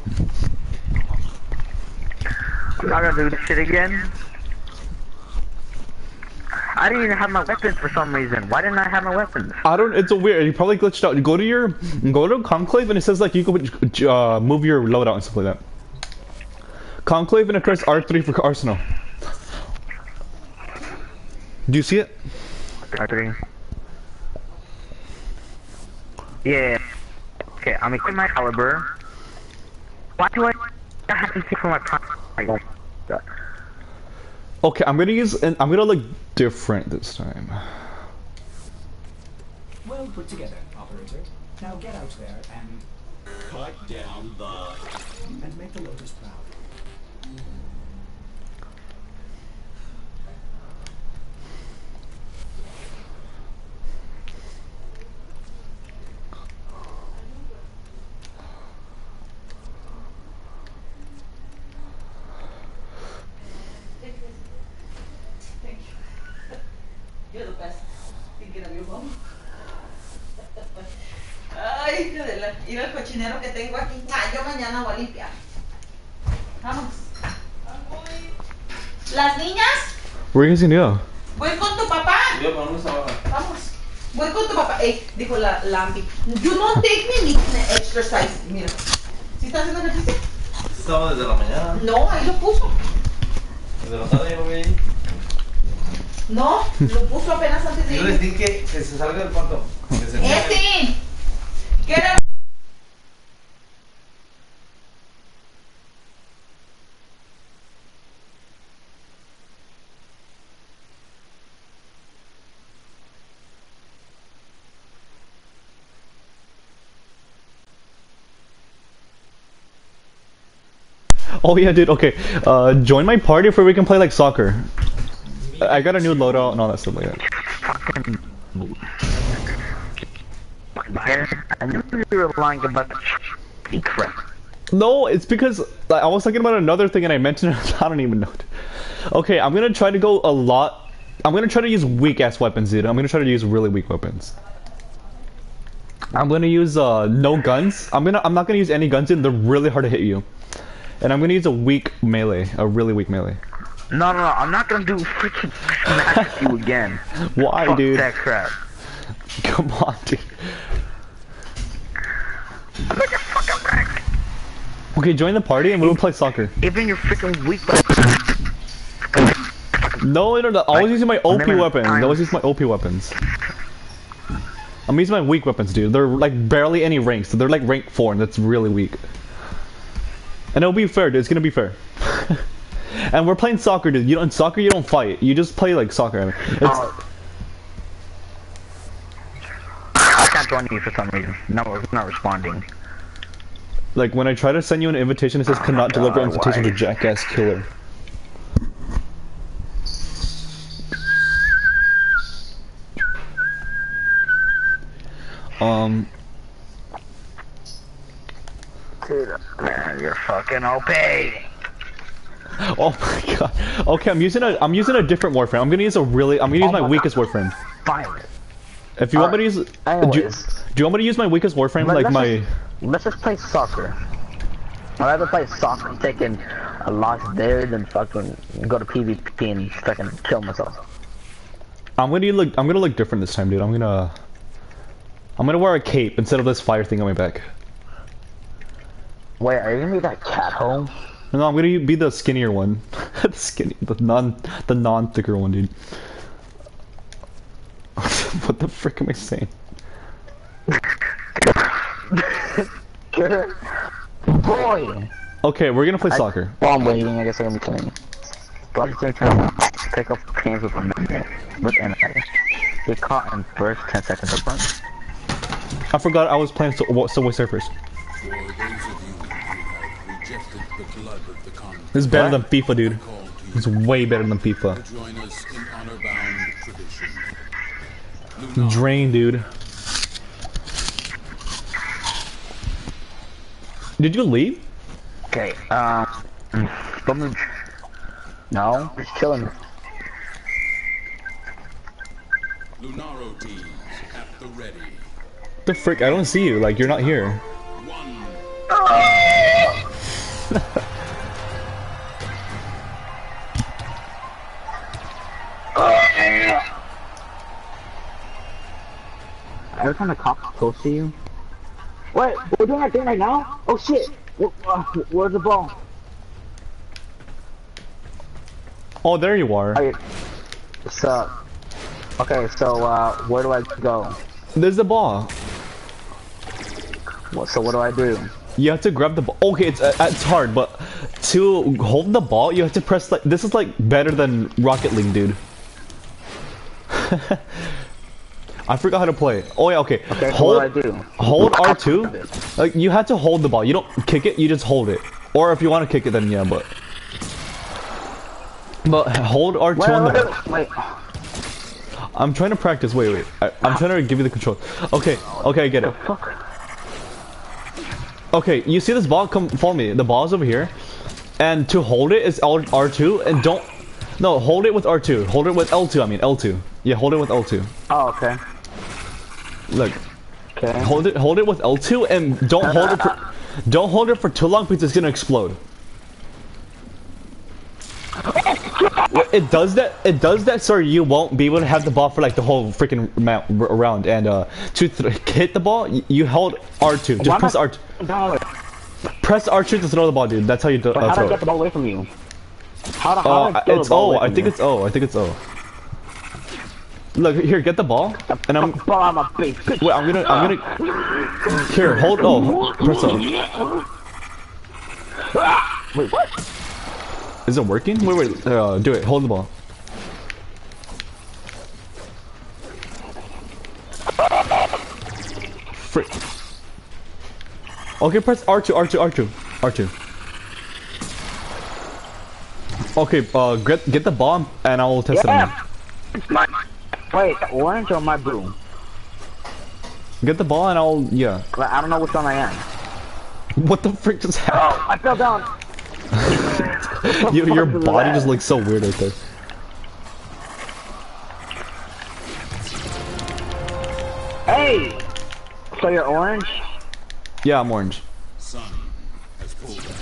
We're not gonna do this shit again. I didn't even have my weapons for some reason. Why didn't I have my weapons? I don't. It's a weird. You probably glitched out. Go to Conclave, and it says like you can move your loadout and stuff like that. Conclave, and it press R3 for Arsenal. Do you see it? R3. Yeah. Okay, I'm equipping my caliber. Why do I have to pick for my prime? Okay, I'm gonna look different this time. Well put together, operator. Now get out there and Cut down the... and make the Lotus proud. Thank you. You're the best. Thinking of your mom. Ay, hijo de la... Mira el cochinero que tengo aquí. Ah, yo mañana voy a limpiar. Vamos. Las niñas, Where are you guys gonna go? voy con tu papá. Vamos. Voy con tu papá. Dijo la Ambi. You don't take me ni exercise. Mira. ¿Sí estás haciendo ejercicio? Estaba desde la mañana. No, ahí lo puso. Desde la tarde yo lo vi ahí. No, lo puso apenas antes de Yo les ir. dije que se salga del cuarto. Que se Get up. Oh yeah, dude. Okay, join my party where we can play like soccer. I got a new loadout and all that stuff like that. I knew you were lying about the crap. No, it's because like, I was thinking about another thing and I mentioned it. I don't even know. Okay, I'm gonna try to go a lot. I'm gonna try to use weak ass weapons, dude. I'm gonna try to use really weak weapons. I'm gonna use no guns. I'm not gonna use any guns, dude. They're really hard to hit you. And I'm gonna use a weak melee, a really weak melee. No, I'm not gonna do freaking smash you again. Why, Fuck dude? that crap. Come on, dude. Okay, join the party and we will play soccer. Even your freaking weak. No, always using my OP Remember weapons. times. Always use my OP weapons. I'm using my weak weapons, dude. They're like barely any ranks. So they're like rank 4, and that's really weak. And it'll be fair, dude. It's gonna be fair. And we're playing soccer, dude. In soccer, you don't fight. You just play like soccer. I mean, I can't join you for some reason. No, it's not responding. like when I try to send you an invitation, it says cannot deliver God, invitation why? to Jackass Killer. Dude, man, you're fucking OP. Oh my god. Okay, I'm using a different Warframe. I'm gonna use my weakest Warframe. Fine. If you want me to use, do Anyways, you want me to use my weakest Warframe, like my? let's just play soccer. I'd rather play soccer taking a loss there than fucking go to PvP and fucking kill myself. I'm gonna look different this time, dude. I'm gonna wear a cape instead of this fire thing on my back. Wait, are you gonna be that cat hole? No, I'm gonna be the skinnier one. the non thicker one, dude. What the frick am I saying? Boy! Okay, we're gonna play soccer. While I'm waiting, I guess I'm gonna be playing. But at the same time, pick up games with anybody. Get caught in first 10 seconds of run. I forgot I was playing Subway Surfers. For those of you who have rejected the blood of the conqueror, This is better than FIFA, dude. call to It's way better than FIFA. join us in honor-bound tradition. Drain, dude. Did you leave? Okay, no, just chilling. Lunaro teams at the ready. The frick? I don't see you. Like you're not here. One. Every time the cop's close to you. Wait, we're doing that thing right now? Oh shit! Where's the ball? Oh, there you are. Okay, so, where do I go? There's the ball. So what do I do? You have to grab the ball. Okay, it's hard, but to hold the ball, you have to press like this is like better than Rocket League, dude. I forgot how to play. Oh yeah, okay. Okay, so Hold, what do I do? hold R2. Like you have to hold the ball. You don't kick it. You just hold it. Or if you want to kick it, then yeah. But hold R2 on the. Wait. I'm trying to practice. Wait. I'm trying to give you the control. Okay, I get it. Fuck. Okay, you see this ball? Come follow me. The ball's over here, and to hold it is R2, and don't. No, hold it with R2. Hold it with L2. I mean L2. Yeah, hold it with L2. Oh, okay. Look, Okay. hold it with L2, and don't hold it for too long because it's gonna explode. It does that so you won't be able to have the ball for like the whole freaking round. And to hit the ball, you hold R2. Just press R2. No, Press R2 to throw the ball, dude. That's how you do. but how do I throw get it. the ball away from you? How do I throw It's the ball O. away I from think you? it's O. I think it's O. Look here, get the ball, and I'm. Ball on my face. Wait, I'm gonna. Here, hold O. Press O. Wait, what? Is it working? Wait. Do it. Hold the ball. Frick. Okay, press R2. Okay, get the bomb, and I will test it on Wait, orange or my blue? you. Get the ball, and I'll. Yeah. I don't know which one I am. What the frick just happened? Oh, I fell down. Your fuck is body that? just looks so weird right there. Hey! So you're orange? Yeah, I'm orange. Sun has pulled ahead.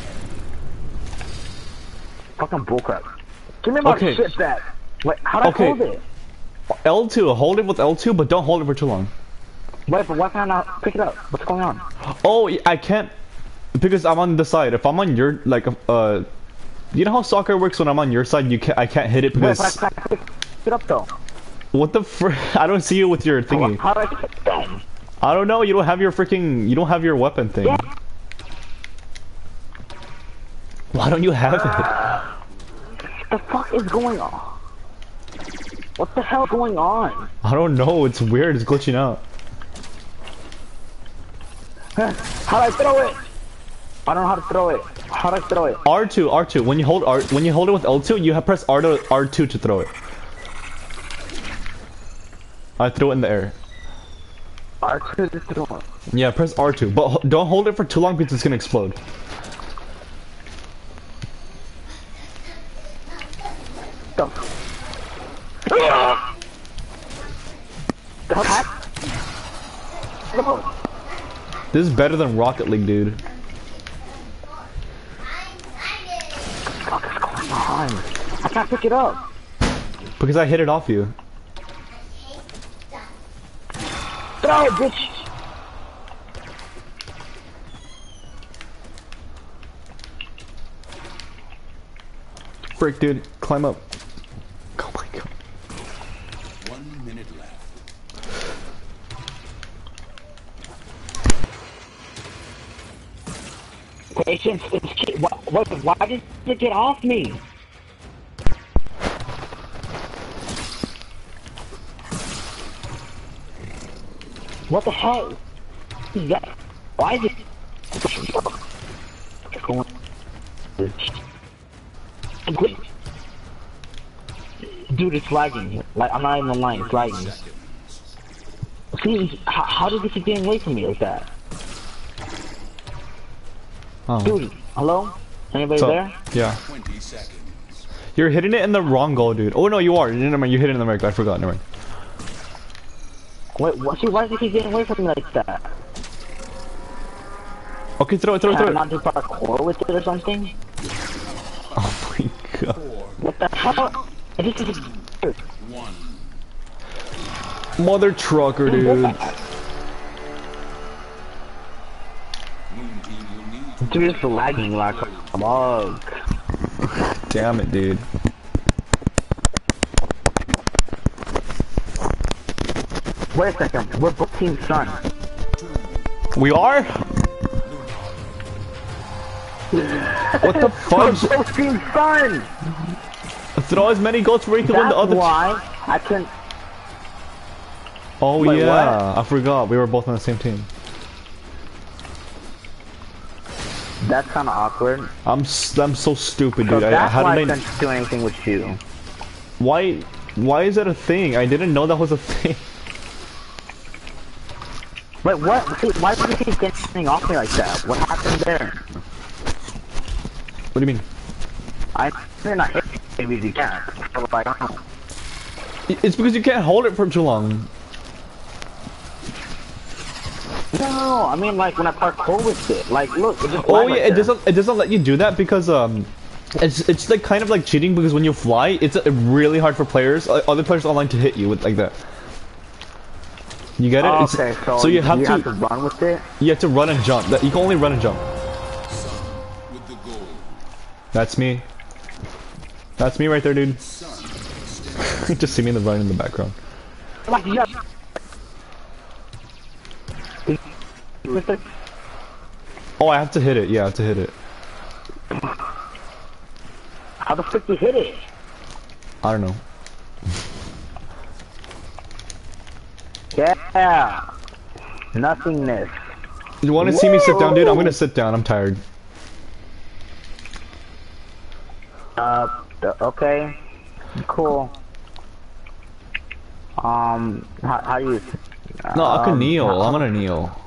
Fucking bullcrap. Give me my Okay. shit back. Wait, how do I Okay. hold it? L2, hold it with L2, but don't hold it for too long. Wait, but why can't I not pick it up? What's going on? Oh, I can't because I'm on the side. If I'm on your like you know how soccer works when I'm on your side, I can't hit it Wait, because but I can't pick it up though. what the I don't see you with your thingy. How do I pick it up? I don't know. You don't have your freaking. You don't have your weapon thing. Yeah. Why don't you have it? The fuck is going on? What the hell is going on? I don't know. It's weird. It's glitching out. How do I throw it? I don't know how to throw it. How do I throw it? R2, R2. When you hold when you hold it with L2, you have press R2 to throw it. I throw it in the air. R2 to throw it. Yeah, press R2, but don't hold it for too long because it's gonna explode. The heck? This is better than Rocket League, dude. What is going on? I can't pick it up. Because I hit it off you. Throw it, bitch. Frick, dude. Climb up. Oh my god. 1 minute left. Patience, why did it get off me? What the hell? Is that? Why is it? Going? Dude, it's lagging. Like, I'm not even lying, it's lagging. See, how did this keep getting away from me like that? Oh. Dude, hello? Anybody So, there? yeah. 20 seconds. You're hitting it in the wrong goal, dude. Oh no, you are. Never mind. You hit it in the right goal. I forgot. Never mind. Wait, what? See, why does it keep getting away from me like that? Okay, throw it, throw it, Can I throw it. not do parkour with it or something? Oh my god. What the hell? I just did 1. Mother trucker, dude. Moon team will need Dude, it's lagging like a mug. Damn it, dude. Wait a second, we're both Team Sun. We are? What the We're fudge? both Team Sun! Throw as many goals where you can win That's the other. why I can. Oh Wait, yeah, I forgot. We were both on the same team. That's kind of awkward. I'm so stupid, So dude. that's How why I did I? couldn't do anything with you. Why is that a thing? I didn't know that was a thing. Wait, what? See, why did you keep getting off me like that? What happened there? What do you mean? I did not hit you because you can't. So, like, I don't know. It's because you can't hold it for too long. No, I mean like when I parkour with it. Like, look, it just Oh lied yeah, right there. it doesn't let you do that because it's like kind of like cheating because when you fly, it's really hard for players, other players online to hit you with like that. You get it? Oh, It's- okay, so, you you have have to to run with it. you have to run and jump. You can only run and jump. with the goal. That's me. That's me right there, dude. You just see me in the run in the background. Like, yeah. Oh, I have to hit it. Yeah, I have to hit it. How the frick you hit it? I don't know. Yeah. Nothingness. You want to see me sit down, dude? I'm gonna sit down. I'm tired. Okay. Cool. How do you? No, I can kneel. I'm gonna kneel.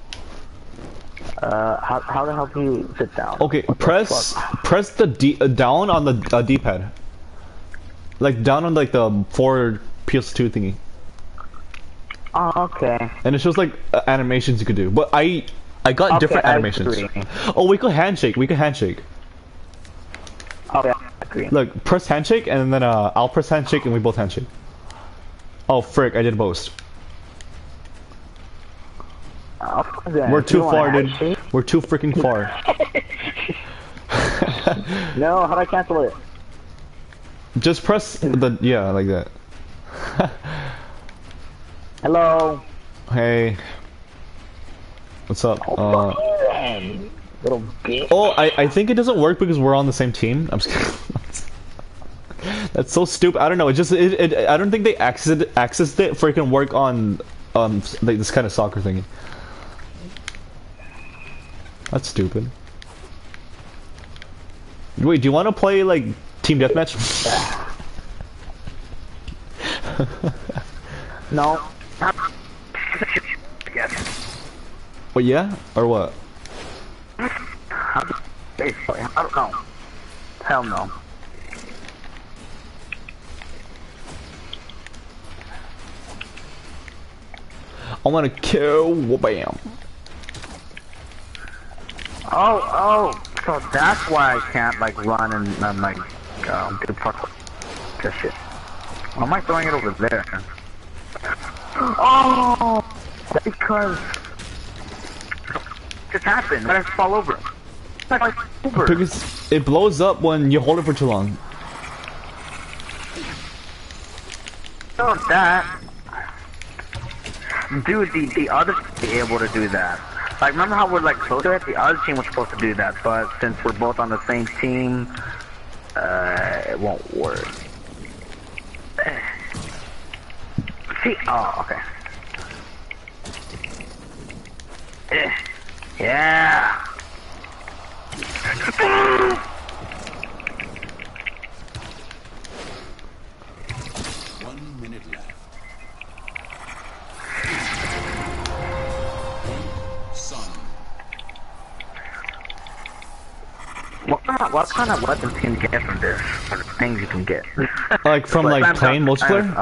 How the hell do you sit down? Okay, What the press fuck? the down on the D-pad. Like down on like the 4 PS2 thingy. Oh, okay. And it shows like animations you could do. But I got different I animations. agree. Oh, we could handshake. We could handshake. Okay, I agree. Look, press handshake and then I'll press handshake and we both handshake. Oh frick, I did both. We're too far, dude. We're too freaking far. No, how do I cancel it? Just press the like that. Hello. Hey. What's up? Little bitch. Oh, I think it doesn't work because we're on the same team. I'm just kidding. That's so stupid. I don't know. I don't think they accessed it for it can work on like this kind of soccer thingy. That's stupid. Wait, do you want to play like team deathmatch? No. Well, yeah, or what? Basically, I don't know. Hell no. I want to kill. Bam. Oh, so that's why I can't like run and like do fuck this shit. Why am I throwing it over there? Oh, that's because just happened. Let us fall over. Because it blows up when you hold it for too long. So that, dude, the other be able to do that. Like, remember how we're like close to it? The other team was supposed to do that, but since we're both on the same team, it won't work. See? Oh, okay. Yeah. 1 minute left. Sun. What kind of weapons can you get from this? Or things you can get? Like from like playing multiplayer?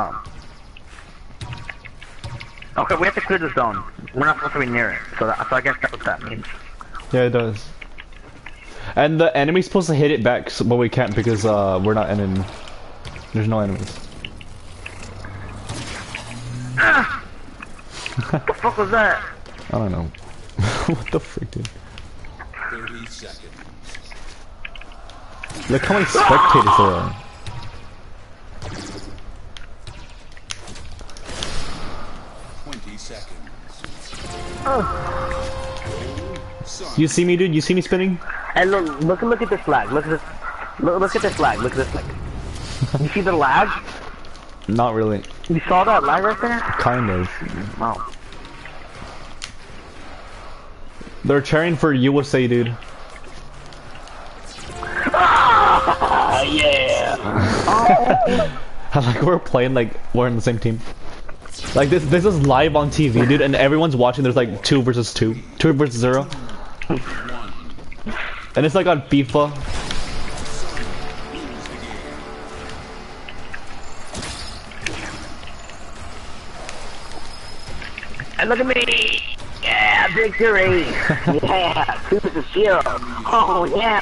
Okay, we have to clear the zone. We're not supposed to be near it, so I guess that's what that means. Yeah, it does. And the enemy's supposed to hit it back, but we can't because we're not in. There's no enemies. What the fuck was that? I don't know. What the frick, dude? 30 seconds. Look how many spectators there are. You see me, dude? You see me spinning? Hey, look at this lag. Look at this. Look at this lag. Look at this lag. You see the lag? Not really. You saw that lag right there? Kind of. Wow. They're cheering for USA, dude. Yeah. Like we're playing like we're in the same team. Like this is live on TV, dude, and everyone's watching. There's like 2 versus 2, 2 versus 0, and it's like on FIFA. And look at me! Yeah, victory! Yeah, 2 versus 0. Oh yeah.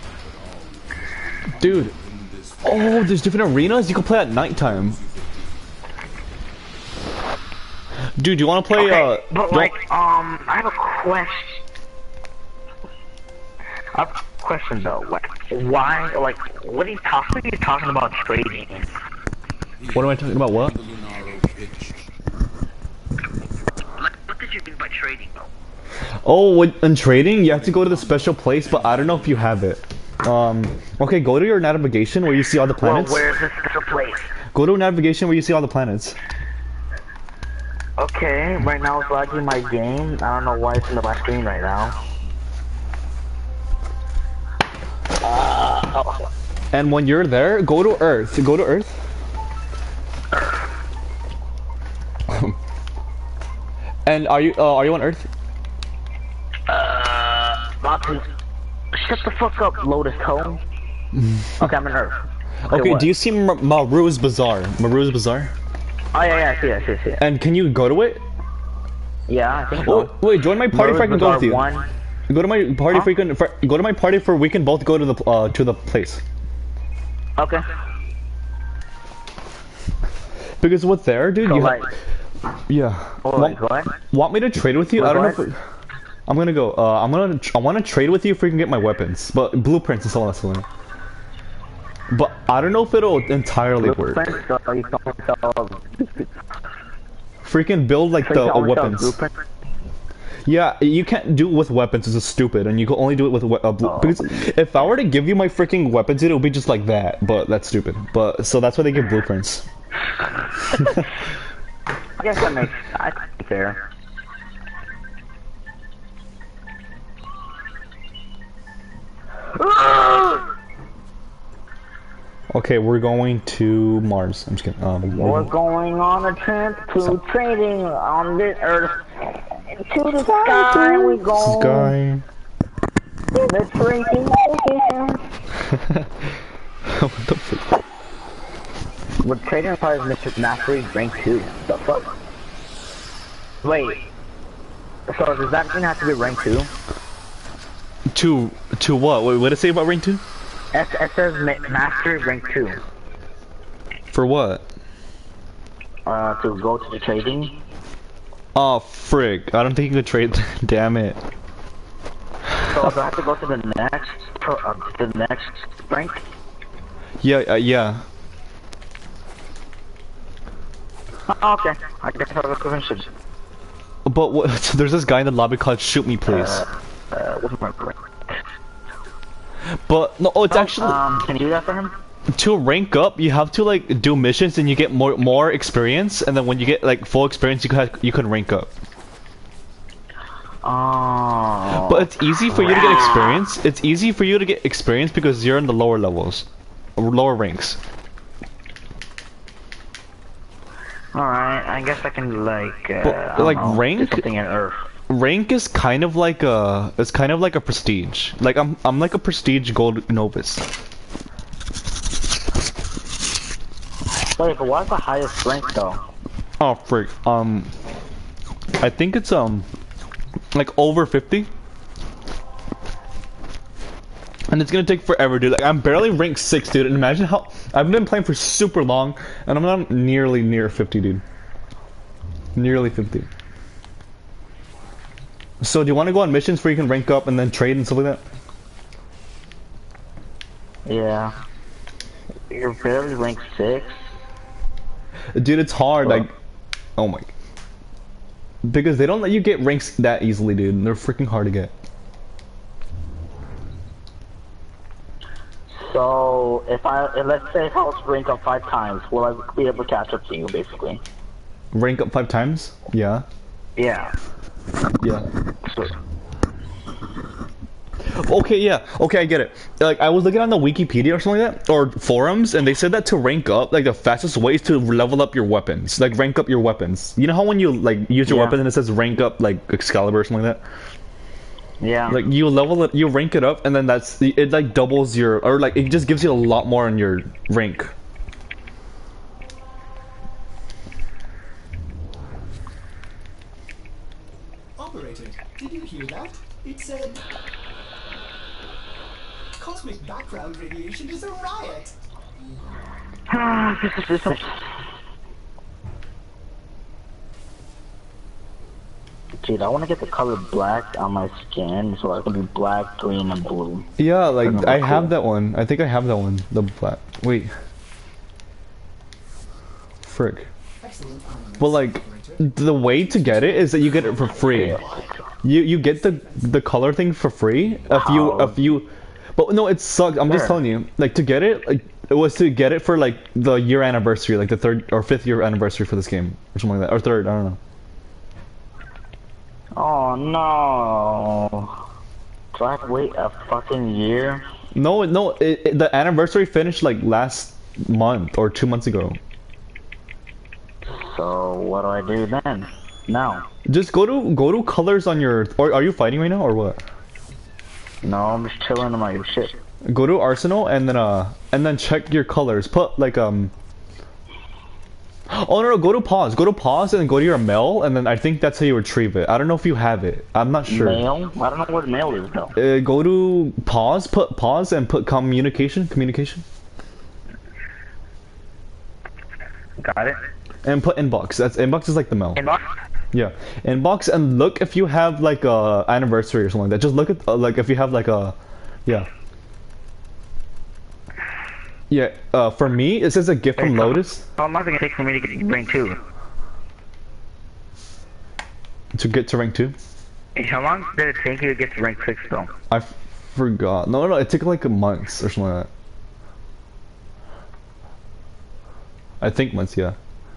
Dude, oh, there's different arenas. You can play at nighttime. Dude, do you want to play? Okay, but like, I have a question. I have a question though. Like, why? Like, what are you talking about trading? What am I talking about? What? What did you mean by trading though? Oh, in trading, you have to go to the special place, but I don't know if you have it. Okay, go to your navigation where you see all the planets. Well, where's this special place? Go to navigation where you see all the planets. Okay, right now it's lagging my game. I don't know why it's in my screen right now. Oh. And when you're there, go to Earth. Go to Earth. And are you on Earth? About to. Shut the fuck up, Lotus Home. Okay, I'm in Earth. Okay, do you see Maru's Bazaar? Maru's Bazaar? Oh yeah, I see it. And can you go to it? Yeah, I think so. Oh, wait, join my party if I can go with you. One. Go to my party for you can. Go to my party for we can both go to the place. Okay. Because what's there, dude? So You like, Yeah. Oh, Want, what? want me to trade with you? Wait, I don't know. what? If, I'm gonna go. I want to trade with you if we can get my weapons, but blueprints and all that stuff. But I don't know if it'll entirely work. Blueprints, so you can only sell Freaking build like so you the can only sell weapons. blueprints? Yeah, you can't do it with weapons. It's just stupid, and you can only do it with because if I were to give you my freaking weapons, it would be just like that. But that's stupid. But so that's why they give blueprints. I guess that makes fair. Okay, we're going to Mars. I'm just kidding. We're going on a trip to trading on this Earth. To the sky we go. Sky. The trading What the fuck? We're trading requires Mr. Mastery rank 2. The fuck? Wait. So does that mean I have to be rank 2? To what? Wait, what did it say about rank 2? It says Mastery rank 2. For what? To go to the trading. Oh, frig. I don't think you can trade. Damn it. So do I have to go to the next rank? Yeah, yeah. Oh, okay. I guess I'll go finish it. But what, there's this guy in the lobby called Shoot Me Please. What's my rank? But no, it's actually can you do that for him? to rank up. You have to like do missions and you get more experience, and then when you get like full experience, you can rank up. Oh. But it's easy for you to get experience. It's easy for you to get experience because you're in the lower levels, lower ranks. Alright, I guess I can like rank. do something in Earth. Rank is kind of like a prestige. Like I'm like a prestige gold novice. Wait, but what's the highest rank though? Oh frick. I think it's like over 50. And it's gonna take forever, dude. Like I'm barely ranked 6, dude. And imagine how I've been playing for super long, and I'm not nearly near 50, dude. Nearly 50. So do you want to go on missions where you can rank up and then trade and stuff like that? Yeah. You're barely ranked 6? Dude, it's hard, Well, like... Oh my... Because they don't let you get ranks that easily, dude. They're freaking hard to get. So, let's say if I was to rank up 5 times, will I be able to catch up to you, basically? Rank up 5 times? Yeah. Yeah. Yeah. So, Okay, yeah. Okay, I get it. Like, I was looking on the Wikipedia or something like that, or forums, and they said that to rank up, like, the fastest way is to level up your weapons. Like, rank up your weapons. You know how when you, like, use your weapon and it says rank up, like, Excalibur or something like that? yeah. Like, you level it, you rank it up, and then it, like, doubles your, or, like, it just gives you a lot more on your rank. Operator, did you hear that? It said... Cosmic background radiation is a riot! Dude, I want to get the color black on my skin so I can be black, green, and blue. Yeah, like, That's I cool. have that one. I think I have that one. The black. Wait. Frick. Excellent armaments, Well, like, operator. the way to get it is that you get it for free. You get the color thing for free if you. But no, it sucks. I'm just Sure. telling you. Like to get it, like it was to get it for like the year anniversary, like the 3rd or 5th year anniversary for this game or something like that, or 3rd. I don't know. Oh no. Do I have to wait a fucking year? No, the anniversary finished like last month or 2 months ago. So what do I do then? No. Just go to colors on your. Or are you fighting right now or what? No, I'm just chilling on my shit. Go to Arsenal and then check your colors. Put like Oh no, go to pause. Go to pause and then go to your mail, and then I think that's how you retrieve it. I don't know if you have it. I'm not sure. Mail? I don't know what mail is though. Go to pause. Put pause and put communication. Got it? and put inbox. That's inbox is like the mail. Inbox? Yeah, inbox, and look if you have like a anniversary or something like that. Just look at like if you have like a, yeah. Yeah. For me, it says a gift from Lotus How long is it gonna take for me to get rank 2? to get to rank 2. How long did it take you to get to rank 6 though? I forgot. No, it took like months or something like that. I think months, yeah.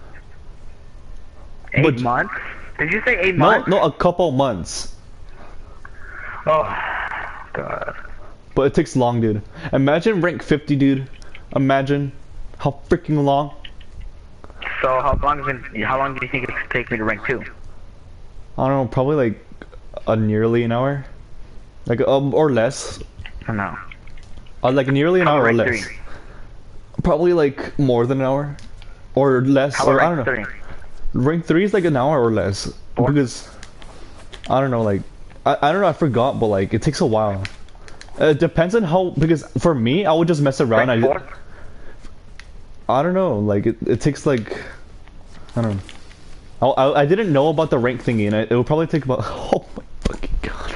8 months? Did you say 8 months? No, a couple months. Oh, God. But it takes long, dude. Imagine rank 50, dude. Imagine how freaking long. So how long do you think it could take me to rank 2? I don't know, probably like nearly an hour, like or less. I don't know. Like nearly an How hour or about less. rank 3? Probably like more than an hour, or less. How Or about I don't know. rank 3? Rank 3 is like an hour or less, because I don't know, like I don't know, I forgot, but like it takes a while. It depends on how, because for me, I would just mess around. Rank 4? I don't know, like it takes like, I don't know. I didn't know about the rank thingy, and it would probably take about, oh my fucking god.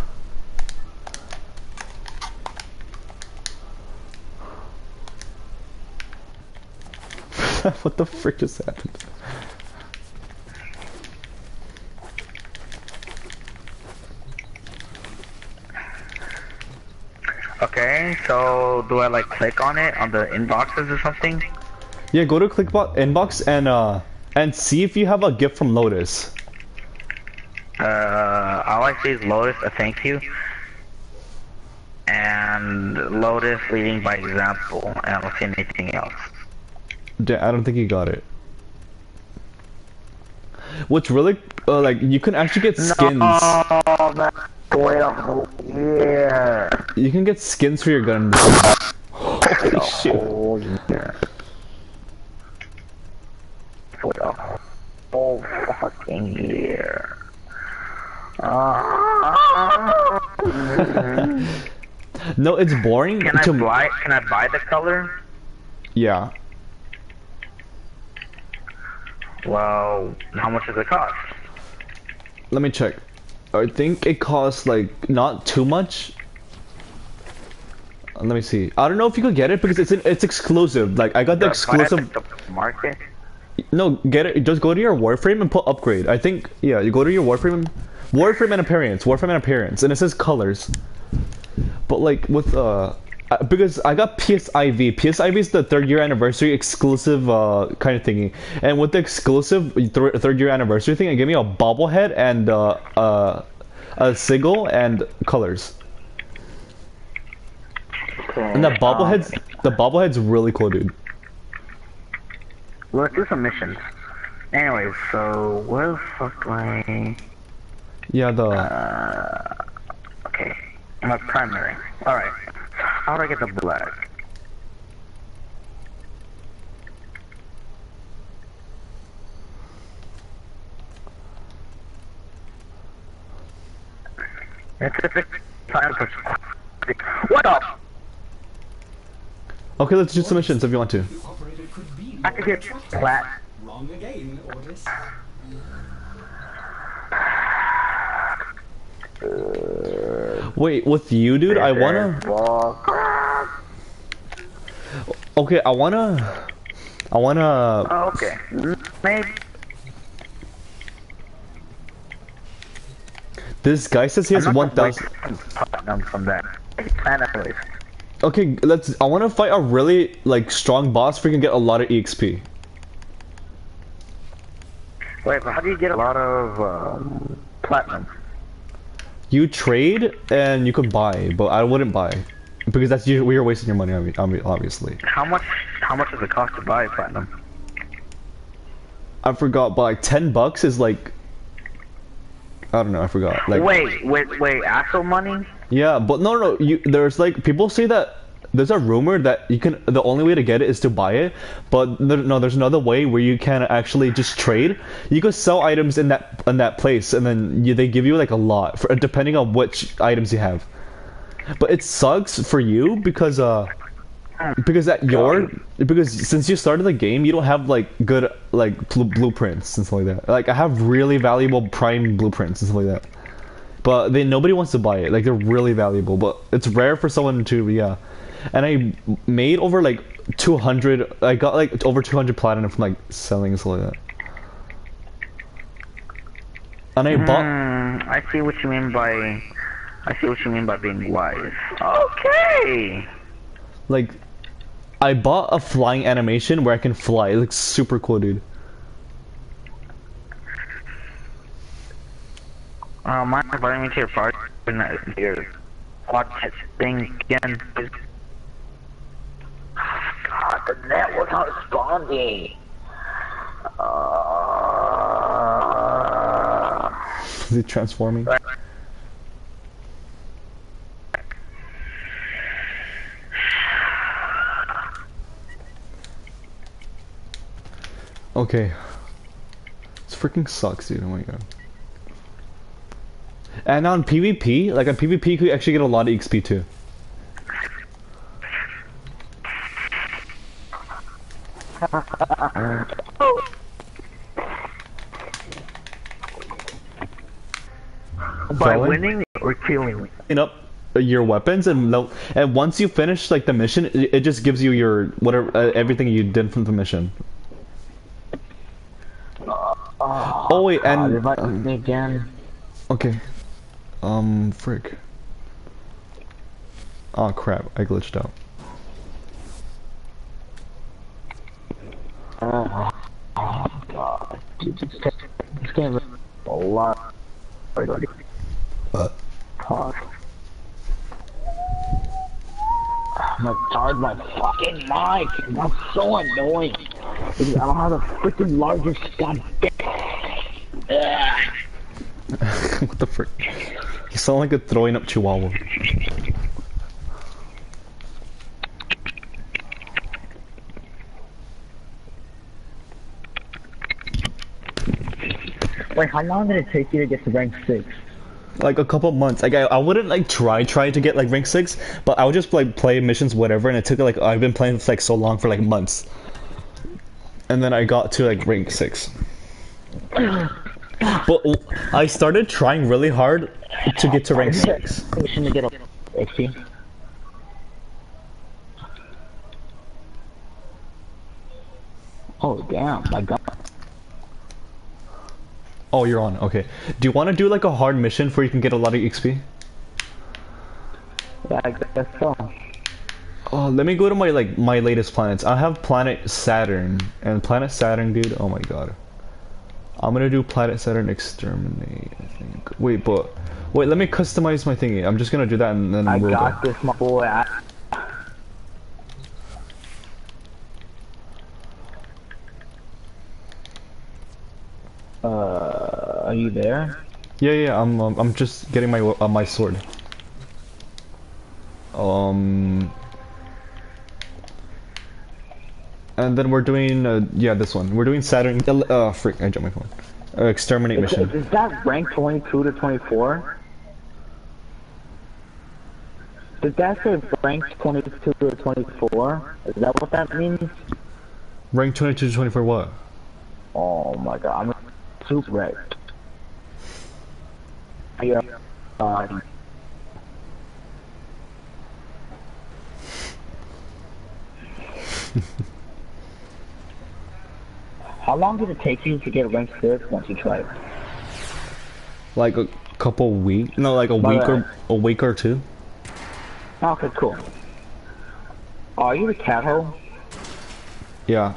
What the frick just happened? Okay, so do I like click on it on the inboxes or something? Yeah, go to Clickbot inbox and see if you have a gift from Lotus. All I see is Lotus, a thank you, and Lotus leading by example, and I don't see anything else. I don't think you got it. What's really like, you can actually get skins. No, that's well, yeah. You can get skins for your gun in this game. Holy shit. Oh, yeah. For the whole fucking year. No, it's boring. Can I buy the color? Yeah. Well, how much does it cost? Let me check. I think it costs like not too much. Let me see. I don't know if you could get it because it's exclusive. Like I got the exclusive. The market. No, get it. Just go to your Warframe and put upgrade. I think, yeah, you go to your Warframe and appearance, and it says colors. But like with because I got PSIV. PSIV is the 3rd year anniversary exclusive kind of thingy, and with the exclusive 3rd year anniversary thing, it gave me a bobblehead and a sigil and colors. Okay, And the bobblehead's really cool, dude. Let's do some missions. Anyway, so where the fuck do I? Yeah, Okay, I'm a primary. All right. How do I get the black? What up? Okay, let's do some missions if you want to. The operator could be I could get plat. wrong again, Ordis. Wait, with you, dude, I wanna. Okay, I wanna. Oh, okay. Maybe. This guy says he has 1,000. From that. Anyways. Okay, I wanna fight a really like strong boss where you can get a lot of EXP. Wait, but how do you get a lot of platinum? You trade and you could buy, but I wouldn't buy because that's where you're wasting your money. I mean, obviously. How much does it cost to buy platinum? I forgot, but like $10 is like, I don't know. I forgot. Like, Wait, actual money? yeah, but no. There's like people say that there's a rumor that you can. The only way to get it is to buy it, but no, there's another way where you can actually just trade. You could sell items in that place, and then they give you like a lot for depending on which items you have. But it sucks for you because because since you started the game, you don't have like good like blueprints and stuff like that. Like I have really valuable prime blueprints and stuff like that, but nobody wants to buy it. Like they're really valuable, but it's rare for someone to And I made over like 200. I got like over 200 platinum from like selling and stuff like that. And I bought. I see what you mean by. I see what you mean by being wise. Okay. Like, I bought a flying animation where I can fly. It looks super cool, dude. Mind inviting me to your party? Your podcast thing again. God, the network not responding. Is it transforming? Okay. This freaking sucks, dude. Oh my god. And on PvP, like on PvP, you could actually get a lot of XP too. By winning or killing? Up your weapons and once you finish like the mission, it just gives you your whatever everything you did from the mission. Oh wait, and me again. Okay. Frick. Oh crap, I glitched out. Oh god. This game is a lot. Talk. I'm gonna charge my fucking mic. That's so annoying. Because I don't have the freaking largest goddamn. What the frick? You sound like a throwing up chihuahua. Wait, how long did it take you to get to rank 6? Like a couple months. Like I wouldn't like try to get like rank 6, but I would just like play missions whatever, and it took like I've been playing for like so long for like months. And then I got to like rank 6. But I started trying really hard to get to rank 6. Mission to get up XP. Oh damn, my god. Oh, you're on. Okay. Do you want to do like a hard mission where you can get a lot of XP? Yeah, I guess so. Oh, let me go to my latest planets. I have planet Saturn, and planet Saturn, dude. Oh my god. I'm gonna do planet Saturn exterminate. I think. Wait, let me customize my thingy. I'm just gonna do that and then I we'll got go. this, my boy. Are you there? Yeah. I'm just getting my sword. And then we're doing this one. We're doing Saturn. Frick! I jumped my phone. Exterminate mission. Is that rank 22 to 24? Did that say rank 22 to 24? Is that what that means? Rank 22 to 24 what? Oh my god, I'm super wrecked. Yeah. How long did it take you to get rank 6 once you tried? Like a couple weeks? No, like a week or two. Okay, cool. Oh, are you the cat hole? Yeah.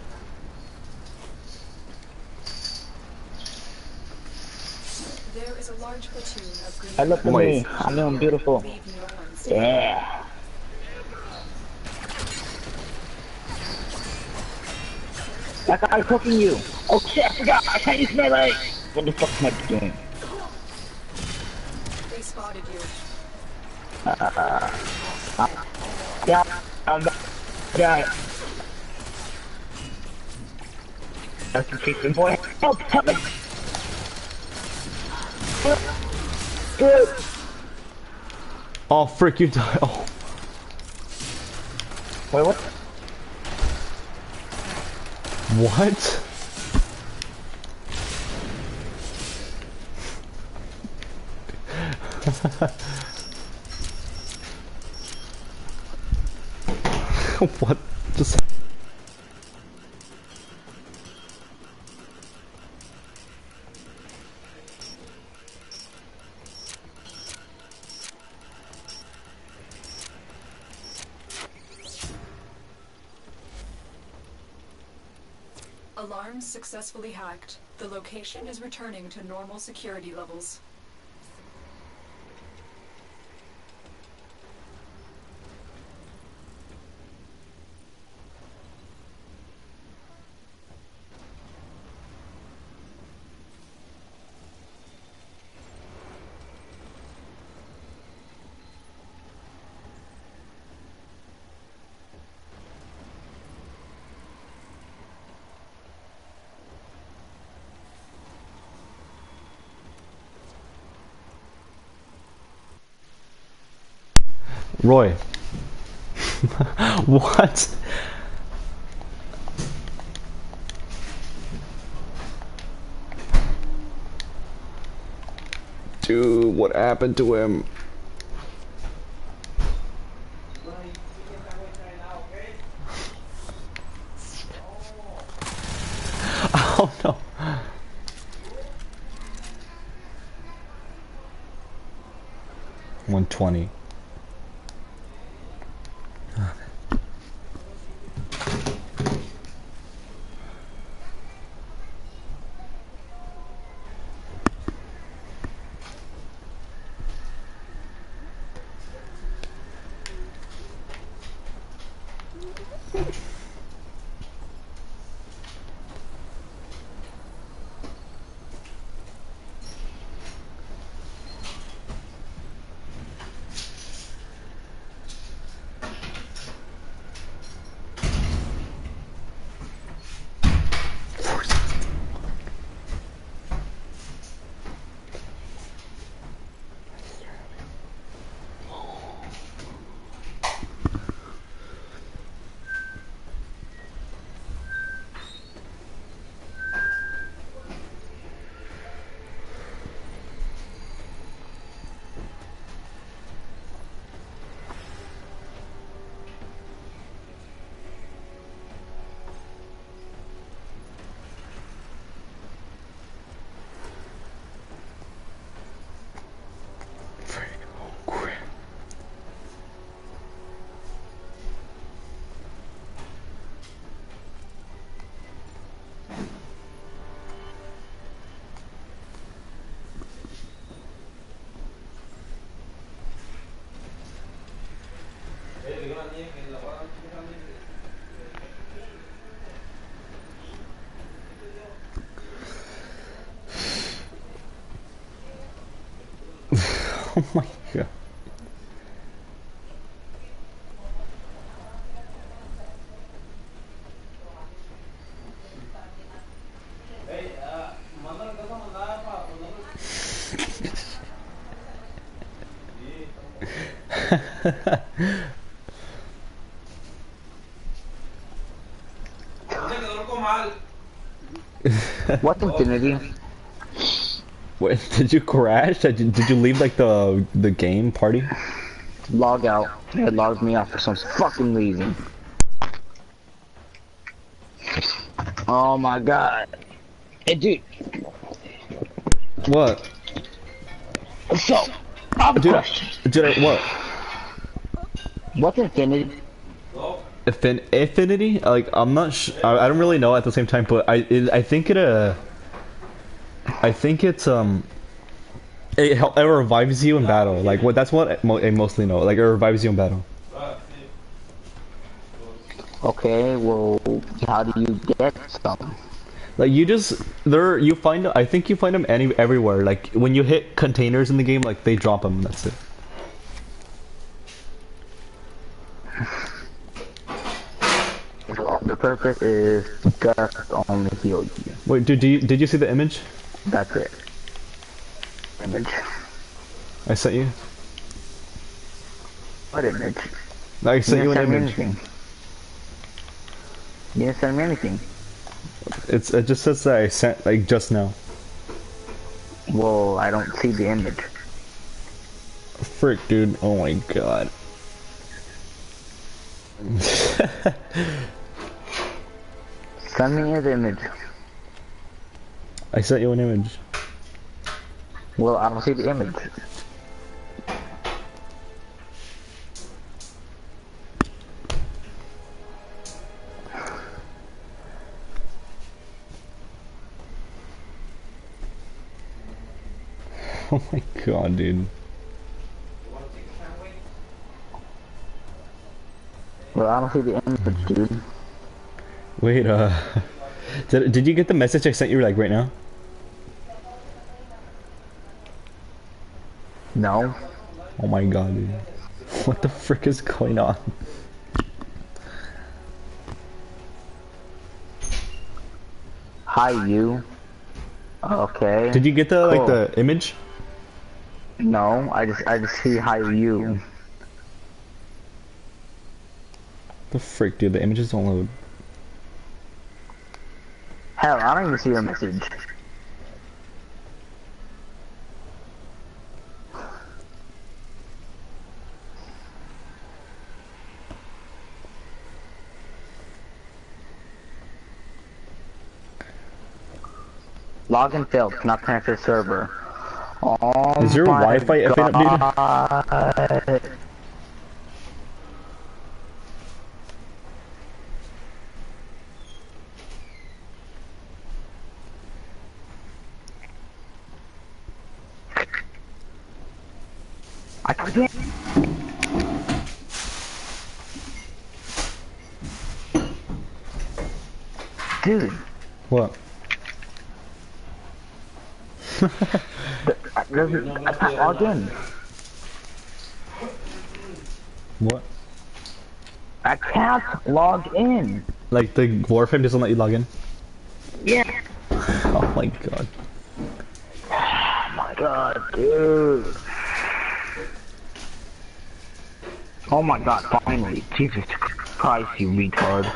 There is a large platoon of green. I look at me. I know I'm beautiful. Leave no one standing. Yeah. That guy's hooking you. Oh shit, I forgot. I can't use melee. What the fuck am I doing? They spotted you. Yeah, yeah. That's the chicken boy. Help me. Oh frick! You died. Oh. Wait, what? What? What? Just. Alarms successfully hacked. The location is returning to normal security levels. Roy. What? Dude, what happened to him? Oh no. 120. Oh my god. What Infinity? Wait, did you crash? Did you leave like the game party? Log out. It logged me out for some fucking reason. Oh my god. Hey dude. What? So, I'm Dude, crushed. what? What's Infinity? Infinity? Like I'm not. I don't really know at the same time, but I think I think it's it revives you in battle. Like what? That's what I mostly know. Like it revives you in battle. Okay, well, how do you get some? Like you just you find. I think you find them everywhere. Like when you hit containers in the game, like they drop them. That's it. The purpose is just only heal you. Wait, did you see the image? That's it. Image. I sent you. What image? I sent you an didn't send me image. anything. You didn't send me anything. It just says that I sent like just now. Well, I don't see the image. Frick, dude. Oh my god. Send me the image. I sent you an image. Well, I don't see the image. Oh my god, dude. Well, I don't see the image, dude. Wait, did you get the message I sent you like right now? No. Oh my god, dude. What the frick is going on? Hi, you. Okay. Did you get the like Cool. the image? No, I just see hi, you. The frick, dude, the images don't load. Hell, I don't even see your message. Login failed. Cannot connect to the server. Oh Is your my Wi-Fi effing up, God. I can't. Dude, What? I can't log in. What? I can't log in. Like the Warframe doesn't let you log in? Yeah. Oh my god. Oh my god, dude. Oh my god, finally. Jesus Christ, you retard.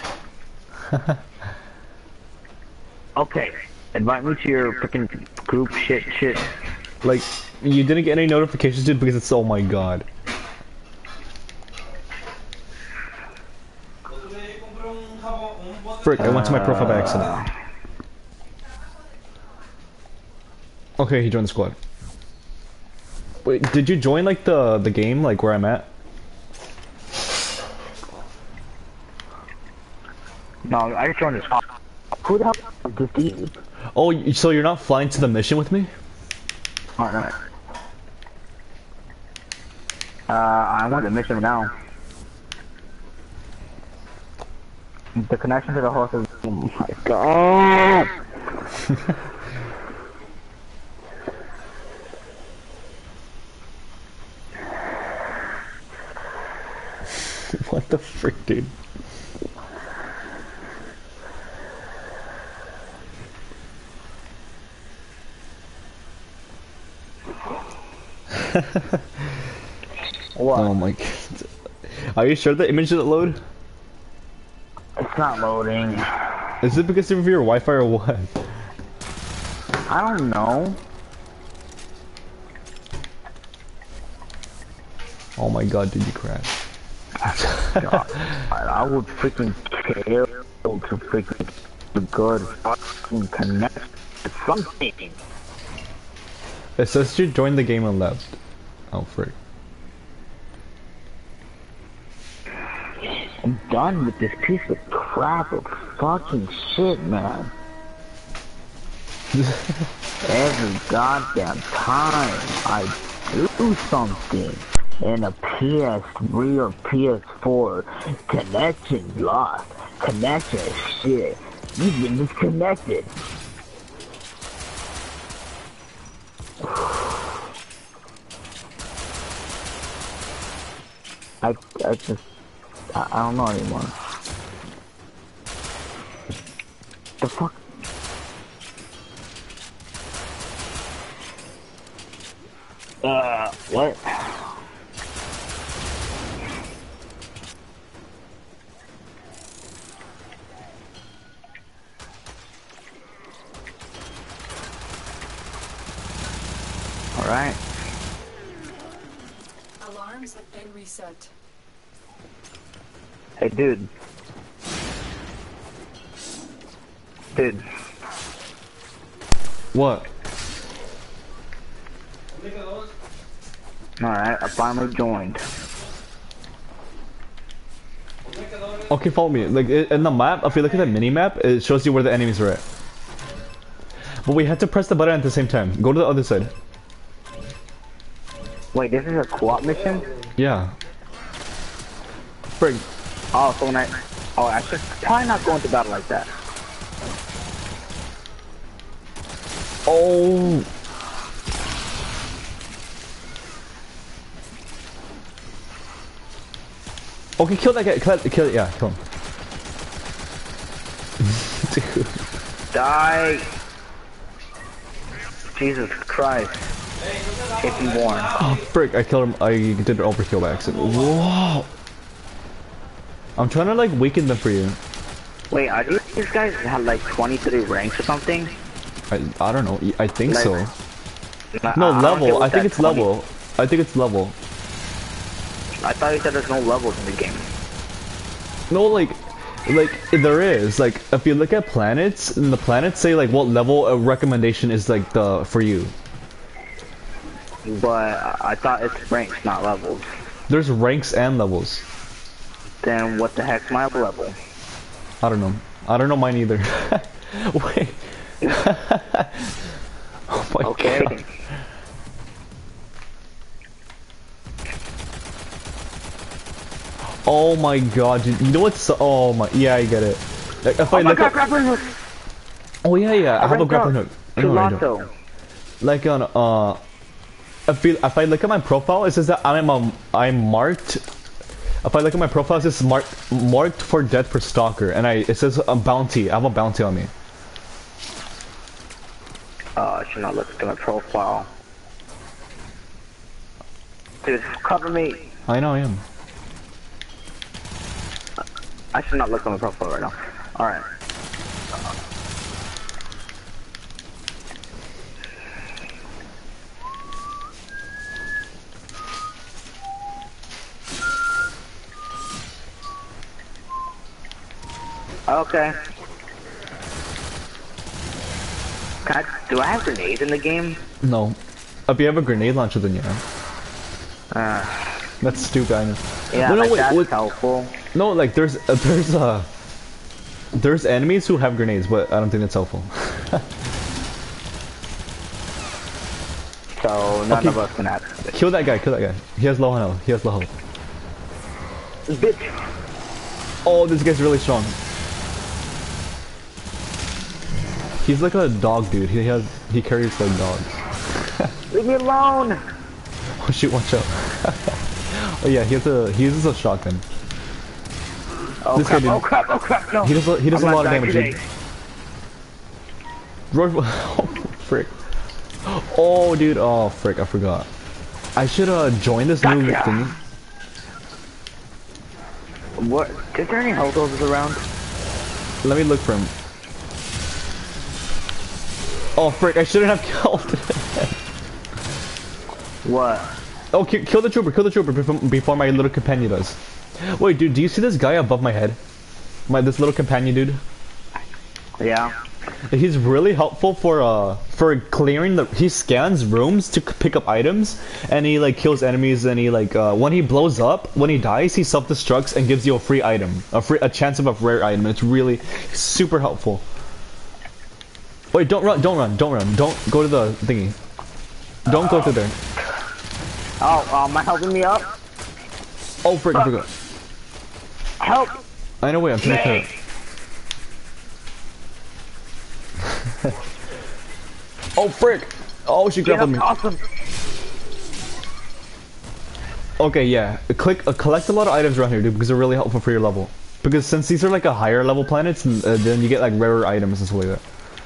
Okay, invite me to your freaking group shit. Like, you didn't get any notifications, dude, because it's oh my god. Frick, I went to my profile by accident. Okay, he joined the squad. Wait, did you join like the game, like where I'm at? No, I just joined this. Who the hell is this dude? Oh, so you're not flying to the mission with me? Alright. I want the mission now. The connection to the host is. Oh my god! What the frick, dude? What? Oh my god. Are you sure the image didn't load? It's not loading. Is it because of your Wi-Fi or what? I don't know. Oh my god, did you crash? God, I would freaking kill to freaking the good fucking connect to something. It says you joined the game and left. Oh frick. I'm done with this piece of crap of fucking shit, man. Every goddamn time I do something in a PS3 or PS4, connection lost, connection shit, you've been disconnected. I don't know anymore. The fuck? What? Alright. Alarms have been reset. Hey, dude. Dude. What? Alright, I finally joined. Okay, follow me. Like in the map, if you look at the mini map, it shows you where the enemies are at. But we had to press the button at the same time. Go to the other side. Wait, this is a co-op mission? Yeah. Frick. Oh, so when I... Oh, I should probably not go into battle like that. Oh. Okay, kill that guy. Kill it. Yeah, kill him. Dude. Die! Jesus Christ. If you warn. Oh, frick. I killed him. I did an overkill by accident. Whoa. I'm trying to, like, weaken them for you. Wait, are these guys have like 23 ranks or something? I don't know. I think Like- so. I No, don't get level. what I think that it's 20 level. I think it's level. I thought you said there's no levels in the game. No, like there is. Like, if you look at planets, and the planets say like what level a recommendation is like the for you. But I thought it's ranks, not levels. There's ranks and levels. Then what the heck's my level? I don't know. I don't know mine either. Wait. Oh my Okay. god. Oh my god, dude. You know what's so, oh my, yeah, I get it. Like, if I Oh my look god, up, grappling hook! oh yeah, I have a grappling hook. I know I do. Gelato. Like on if I look at my profile, it says that I'm marked. If I look at my profile, it says marked for death for stalker, and it says a bounty. I have a bounty on me. I should not look at my profile. Dude, cover me. I know I am. I should not look at my profile right now. Alright. Okay. Do I have grenades in the game? No. If you have a grenade launcher, then yeah. That's stupid. I know. Yeah, No, like wait, that's wait. helpful. No, like there's enemies who have grenades, but I don't think that's helpful. So none Okay. of us can have it. Kill that guy. Kill that guy. He has low health. He has low health. Bitch. Oh, this guy's really strong. He's like a dog, dude. He carries like dogs. Leave me alone. Oh shoot! Watch out. Oh yeah, he uses a shotgun. Oh This crap, guy, dude. oh crap, oh crap, no. He does a I'm lot of not damage, today. dude. Oh frick. Oh dude. Oh frick. I forgot. I should join this new Gotcha. thing. What? Is there any helldoves around? Let me look for him. Oh frick! I shouldn't have killed him. What? Oh, kill the trooper! Kill the trooper before my little companion does. Wait, dude, do you see this guy above my head? This little companion dude. Yeah. He's really helpful for clearing the. He scans rooms to pick up items, and he like kills enemies. And he like when he blows up, when he dies, he self-destructs and gives you a free item, a chance of a rare item. It's really super helpful. Wait, don't run! Don't run! Don't run! Don't go to the thingy. Don't go to there. Oh, am I helping me up? Oh frick! I forgot. Help! I know. Wait, I'm trying to kill it. Oh frick! Oh, she Get grappled up, me. awesome. Okay, yeah. Collect a lot of items around here, dude, because they're really helpful for your level. Because since these are like a higher level planets, then you get like rarer items and stuff like that.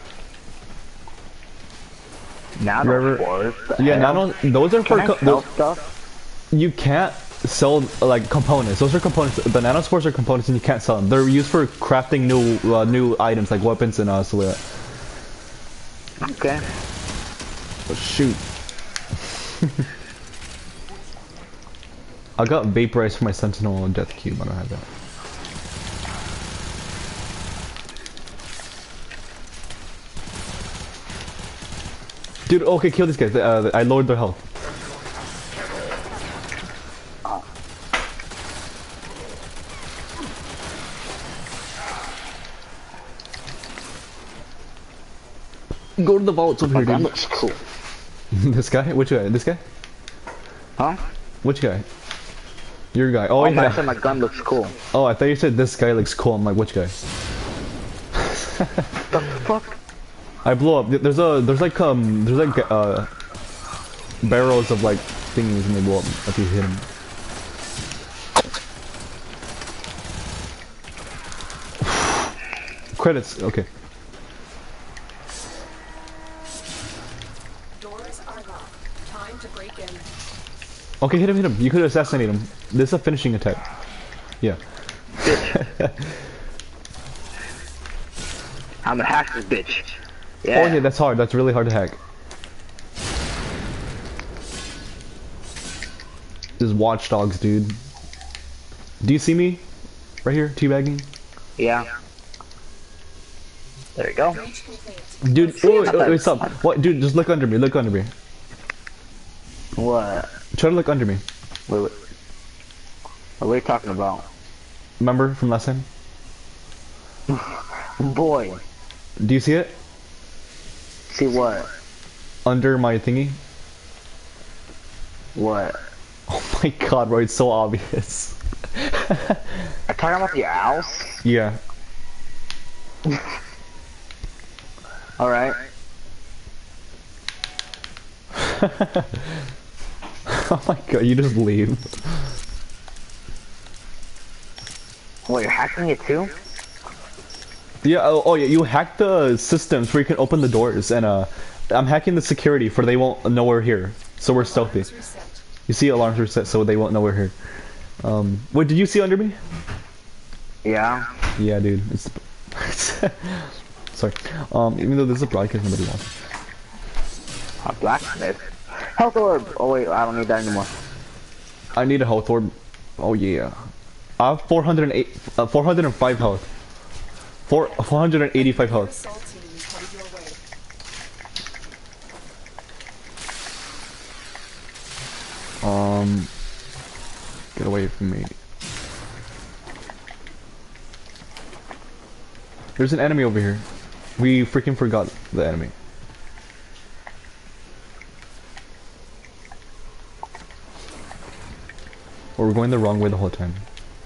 Nano River- spores. Yeah, nano. Those are for. Can I sell stuff? You can't sell like components. Those are components. The nanospores are components, and you can't sell them. They're used for crafting new items like weapons and stuff like that. Okay. Oh, shoot. I got vaporized for my Sentinel and Death Cube. I don't have that. Dude, okay, kill these guys. I lowered their health. Go to the vaults over here, That dude. looks cool. This guy? Which guy? This guy? Huh? Which guy? Your guy. Oh, Oh, man, I yeah. said my gun looks cool. Oh, I thought you said this guy looks cool. I'm like, which guy? The fuck? I blow up. There's like barrels of like thingies and they blow up if you hit them. Credits. Okay. Doors are locked. Time to break in. Okay, hit him. You could assassinate him. This is a finishing attack. Yeah. I'm gonna hack this bitch. Oh Yeah. yeah, that's hard. That's really hard to hack. This is Watch Dogs, dude. Do you see me? Right here, teabagging? Yeah. There you go. Breach complete. Dude, wait, stop. What? Dude, just look under me. Look under me. What? Try to look under me. Wait. What are you talking about? Remember from last time? Boy. Do you see it? See what? Under my thingy? What? Oh my god, bro, it's so obvious. I'm talking about the owls? Yeah. Alright. Oh my god, you just leave. Wait, you're hacking it too? Yeah, oh yeah, you hack the systems where you can open the doors, and I'm hacking the security for they won't know we're here, so we're stealthy. Alarms reset. You see alarms reset, so they won't know we're here. Wait, did you see under me? Yeah. Yeah, dude. It's sorry. Even though this is a broadcast, nobody wants. A blacksmith. Health orb! Oh wait, I don't need that anymore. I need a health orb. Oh yeah. I have 405 health. 485 health. Assault teams headed your way. Get away from me. There's an enemy over here. We freaking forgot the enemy. Or we're going the wrong way the whole time.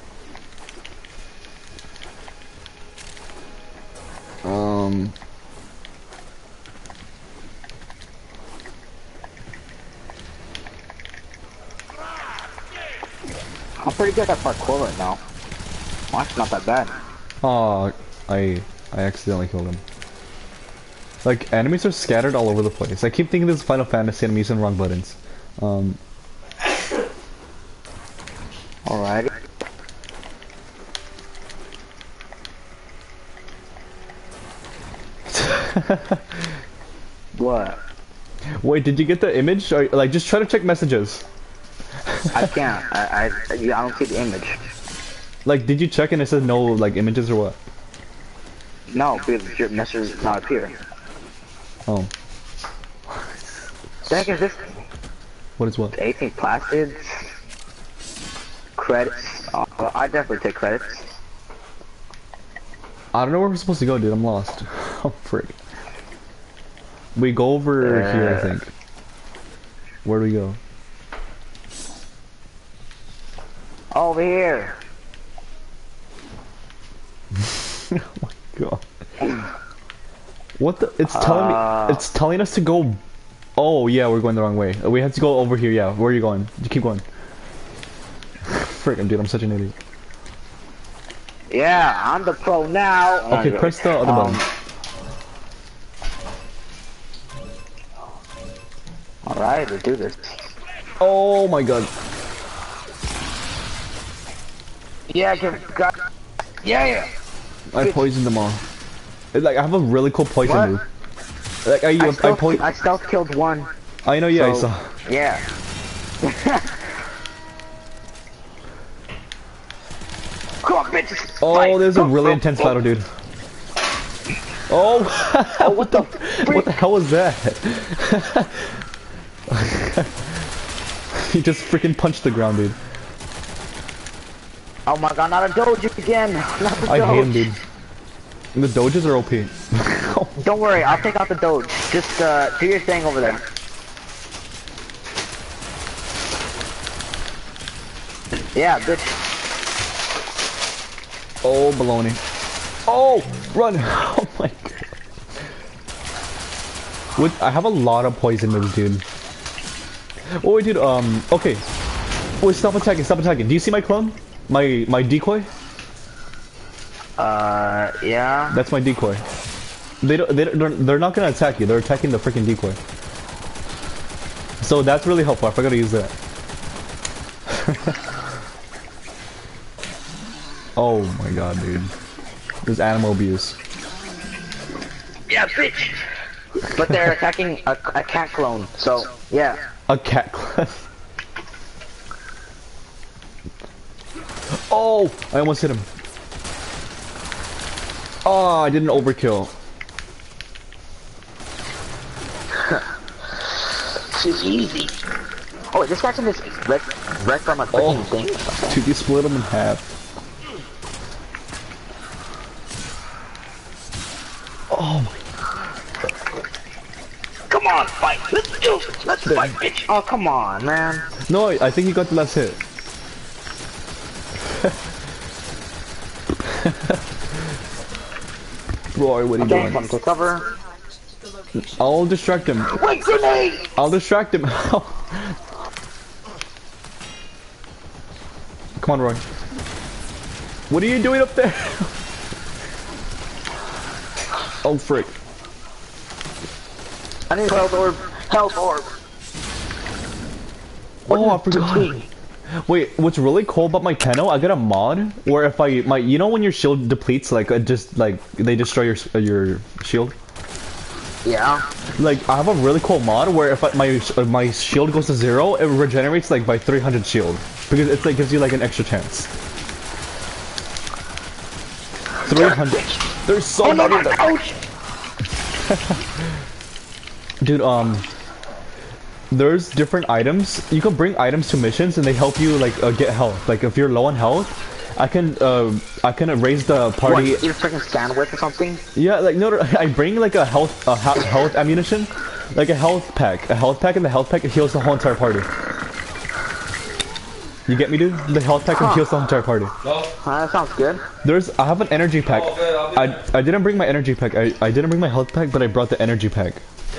I'm pretty good at parkour right now. Well, that's not that bad. Oh, I accidentally killed him. Like, enemies are scattered all over the place. I keep thinking this is Final Fantasy and I'm using wrong buttons. Alright. What? Wait, did you get the image? Or, like, just try to check messages. I can't. I don't see the image. Like, did you check and it says no, like, images or what? No, because your message does not appear. Oh. The heck is this? What is what? 18 plastids. Credits. I definitely take credits. I don't know where we're supposed to go, dude. I'm lost. Oh, frick. We go over here, I think. Where do we go? Over here. Oh my god. What the? It's telling me. It's telling us to go. Oh yeah, we're going the wrong way. We have to go over here. Yeah, where are you going? You keep going. Freaking dude, I'm such an idiot. Yeah, I'm the pro now. Okay, press the other button. Alright, let's do this. Oh my god. Yeah, got. Yeah. I poisoned them all. It's like I have a really cool poison What? move. Like I I stealth killed one. I know, yeah, I So, saw. Yeah. Come on, bitches. Oh, Fight. there's a Go, really go, intense go. battle, dude. Oh, what the what the hell was that? He just freaking punched the ground, dude. Oh my god, not a doge again. Not the I hate him, Doge. dude. And the doges are OP. Don't worry, I'll take out the doge. Just do your thing over there. Yeah, bitch. Oh, baloney. Oh, run! Oh my god. I have a lot of poison moves, dude. Oh wait, dude. Okay. Wait, stop attacking! Stop attacking! Do you see my clone? My decoy? Yeah. That's my decoy. They're not gonna attack you. They're attacking the freaking decoy. So that's really helpful. I forgot to use that. Oh my god, dude. There's animal abuse. Yeah, bitch. But they're attacking a cat clone, so yeah. A cat clone. Oh! I almost hit him. Oh, I did an overkill. It's easy. Oh, this guy's in this red from a freaking thing. Dude, you split him in half. Oh my. Come on, fight. Let's do it. Let's fight, bitch. Oh, come on, man. No, I think he got the last hit. Roy, what are you Okay, doing? come to cover. The location. I'll distract him. Wait, grenade! I'll distract him. Come on, Roy. What are you doing up there? Oh, frick. I need health orb. Health orb. Oh, I forgot. Wait, what's really cool about my Tenno? I got a mod where if you know when your shield depletes, like just like they destroy your shield. Yeah. Like I have a really cool mod where if my shield goes to 0, it regenerates like by 300 shield because it's like gives you like an extra chance. 300. There's so many of them. Ouch! Dude, there's different items. You can bring items to missions and they help you like get health. Like if you're low on health, I can raise the What, party. you freaking stand with or something? Yeah, like no, I bring like a health ammunition, like a health pack, and the health pack heals the whole entire party. You get me, dude? The health pack heals the entire party. That sounds good. I have an energy pack. I didn't bring my energy pack. I didn't bring my health pack, but I brought the energy pack.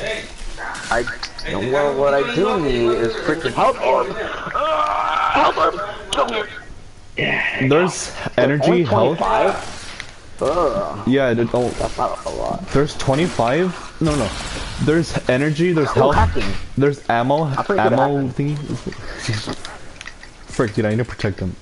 Well, what I do need is freaking health orb. Health orb. Come here. There's energy, health. 25? Ugh, Yeah, oh, that's not a lot. there's 25. No. There's energy. There's Oh, health. hacking. There's ammo. pretty good at Ammo hacking. thingy. Frick, dude, I need to protect them.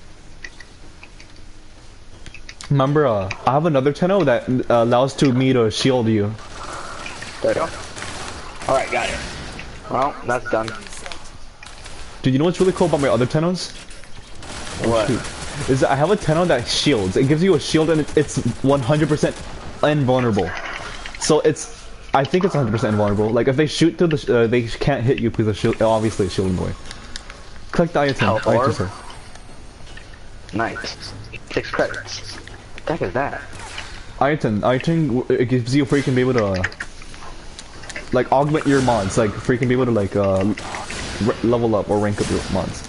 Remember, I have another Tenno that allows me to shield you. There you go. Alright, got it. Well, that's done. Dude, you know what's really cool about my other Tennos? What? Is that I have a Tenno that shields. It gives you a shield and it's 100% invulnerable. So I think it's 100% invulnerable. Like if they shoot through the, they can't hit you because the shield, obviously it's shielding away. Collect the item. Health orb? Sir. Nice. 6 credits. What the heck is that? Item, it gives you freaking be able to like augment your mods, like freaking be able to like level up or rank up your mods.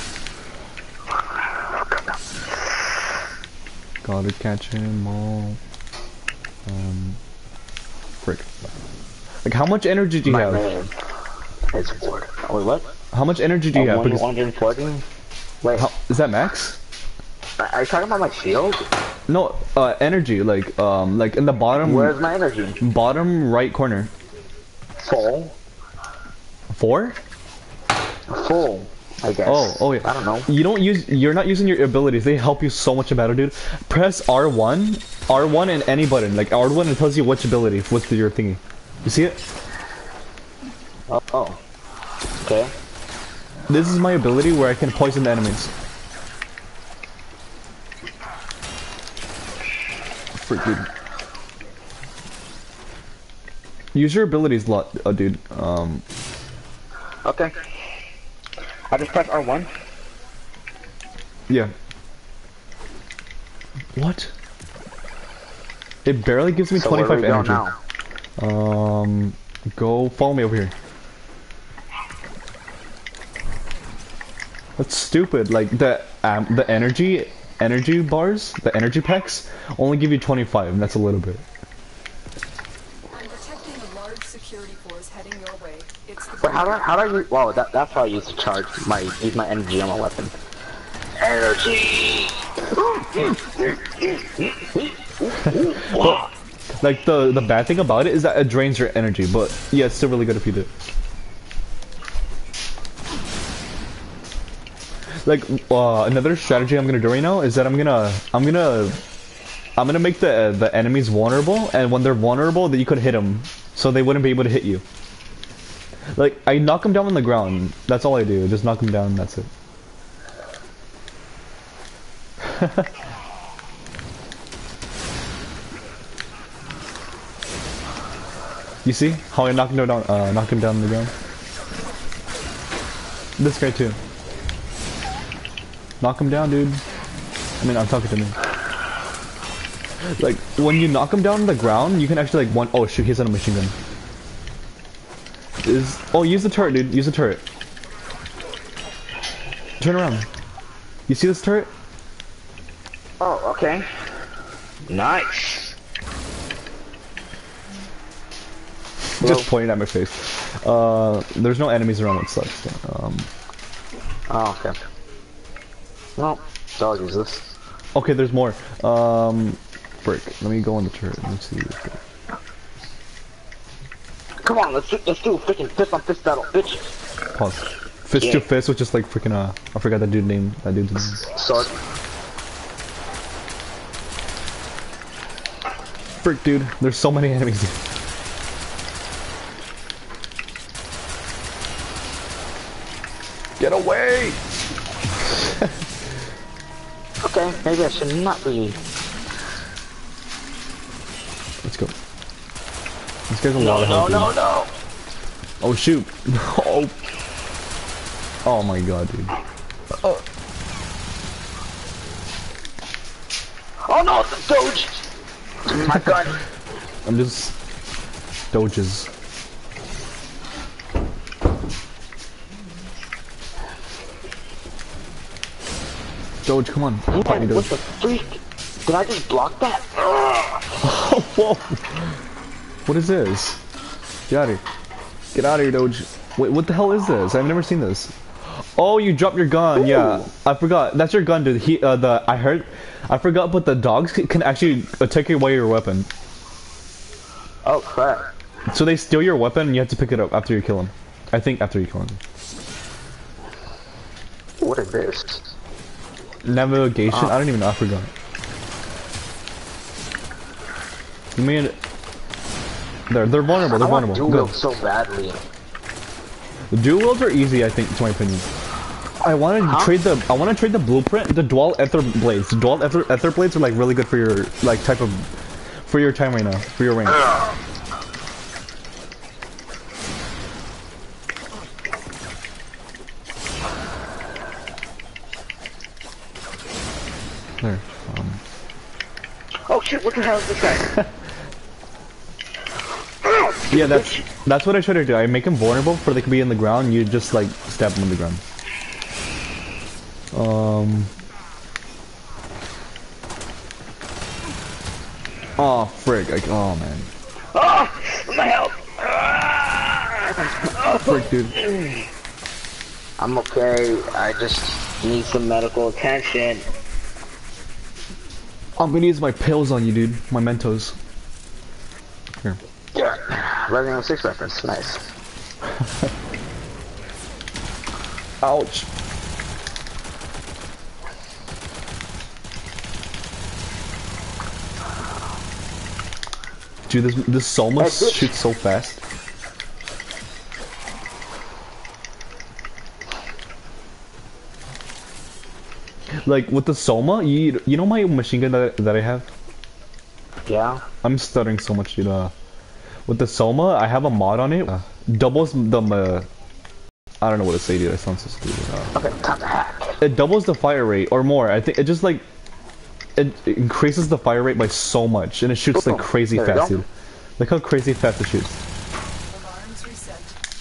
Gotta catch him all. Frick. Like how much energy do you My have? name is Ford. Wait, what? How much energy do you have? Because 140? Wait, is that max? are you talking about my shield? No, energy, like in the Where's my energy? bottom right corner. Full. 4? Full, I guess. Oh yeah. I don't know. You're not using your abilities. They help you so much in battle, dude. Press R1 and any button. Like R1, it tells you which ability, what's your thingy. You see it? Oh. Okay. This is my ability where I can poison the enemies. Frick, dude. Use your abilities a lot, dude. Okay. I just press R1. Yeah. What? It barely gives me So where 25 do we go energy. now? Go follow me over here. That's stupid. Like the energy bars, the energy packs only give you 25, and that's a little bit. I'm detecting a large security force heading your way. It's the Wait, how do I use? Wow, that's how I use to charge use my energy on my weapon. Energy. Like the bad thing about it is that it drains your energy, but yeah, it's still really good if you do. Like another strategy I'm gonna do right now is that I'm gonna make the enemies vulnerable, and when they're vulnerable, that you could hit them, so they wouldn't be able to hit you. Like I knock them down on the ground. That's all I do. Just knock them down. That's it. You see how I knock him down? Knock him down on the ground. This guy too. Knock him down, dude. I mean, I'm talking to me. Like when you knock him down on the ground, you can actually like oh shoot, he's on a machine gun. Use the turret, dude. Use the turret. Turn around. You see this turret? Oh, okay. Nice. Just pointing at my face. There's no enemies around, it sucks. Oh, okay. Well, so I'll use this. Okay, there's more. Frick. Let me go on the turret. Let's see. Come on, let's do a freaking fist on fist battle, bitch. Pause. Fist to fist, which is like freaking I forgot that dude's name. Sword. Frick, dude. There's so many enemies. Get away! Okay, maybe I should not be. Let's go. This guy's a lot of health. No. Oh shoot! Oh. Oh my god, dude. Oh no, the Doge! My gun. I'm just doges. Doge, come on. Fight me, What Doge. the freak? Did I just block that? Oh, whoa! What is this? Get out of here. Get out of here, Doge. Wait, what the hell is this? I've never seen this. Oh, you dropped your gun. Ooh. Yeah, I forgot. That's your gun, dude. I forgot, but the dogs can actually take away your weapon. Oh crap. So they steal your weapon and you have to pick it up after you kill them. I think after you kill them. What is this? Navigation? I don't even know. I forgot. You mean they're vulnerable. They're vulnerable. Dual wield so badly. The dual wields are easy, I think, to my opinion. I want to trade the blueprint, the dual ether blades. The dual ether blades are like really good for your for your time right now, for your range. There. Oh shit! What the hell is this guy? Yeah, that's what I try to do. I make them vulnerable, for they can be in the ground. You just like stab them in the ground. Oh frick! Oh man. Oh, my help! Frick, dude. I'm okay. I just need some medical attention. I'm gonna use my pills on you, dude. My Mentos. Here. Yeah. Resident Evil 6 reference. Nice. Ouch. Dude, this Soma shoots so fast. Like with the Soma, you know my machine gun that I have? Yeah. I'm stuttering so much, dude. With the Soma, I have a mod on it. Doubles the I don't know what to say, dude. I sound so stupid. Okay, time to hack. It doubles the fire rate or more. I think it just like it increases the fire rate by so much, and it shoots like crazy There you fast, go. dude. Look how crazy fast it shoots. Alarms reset.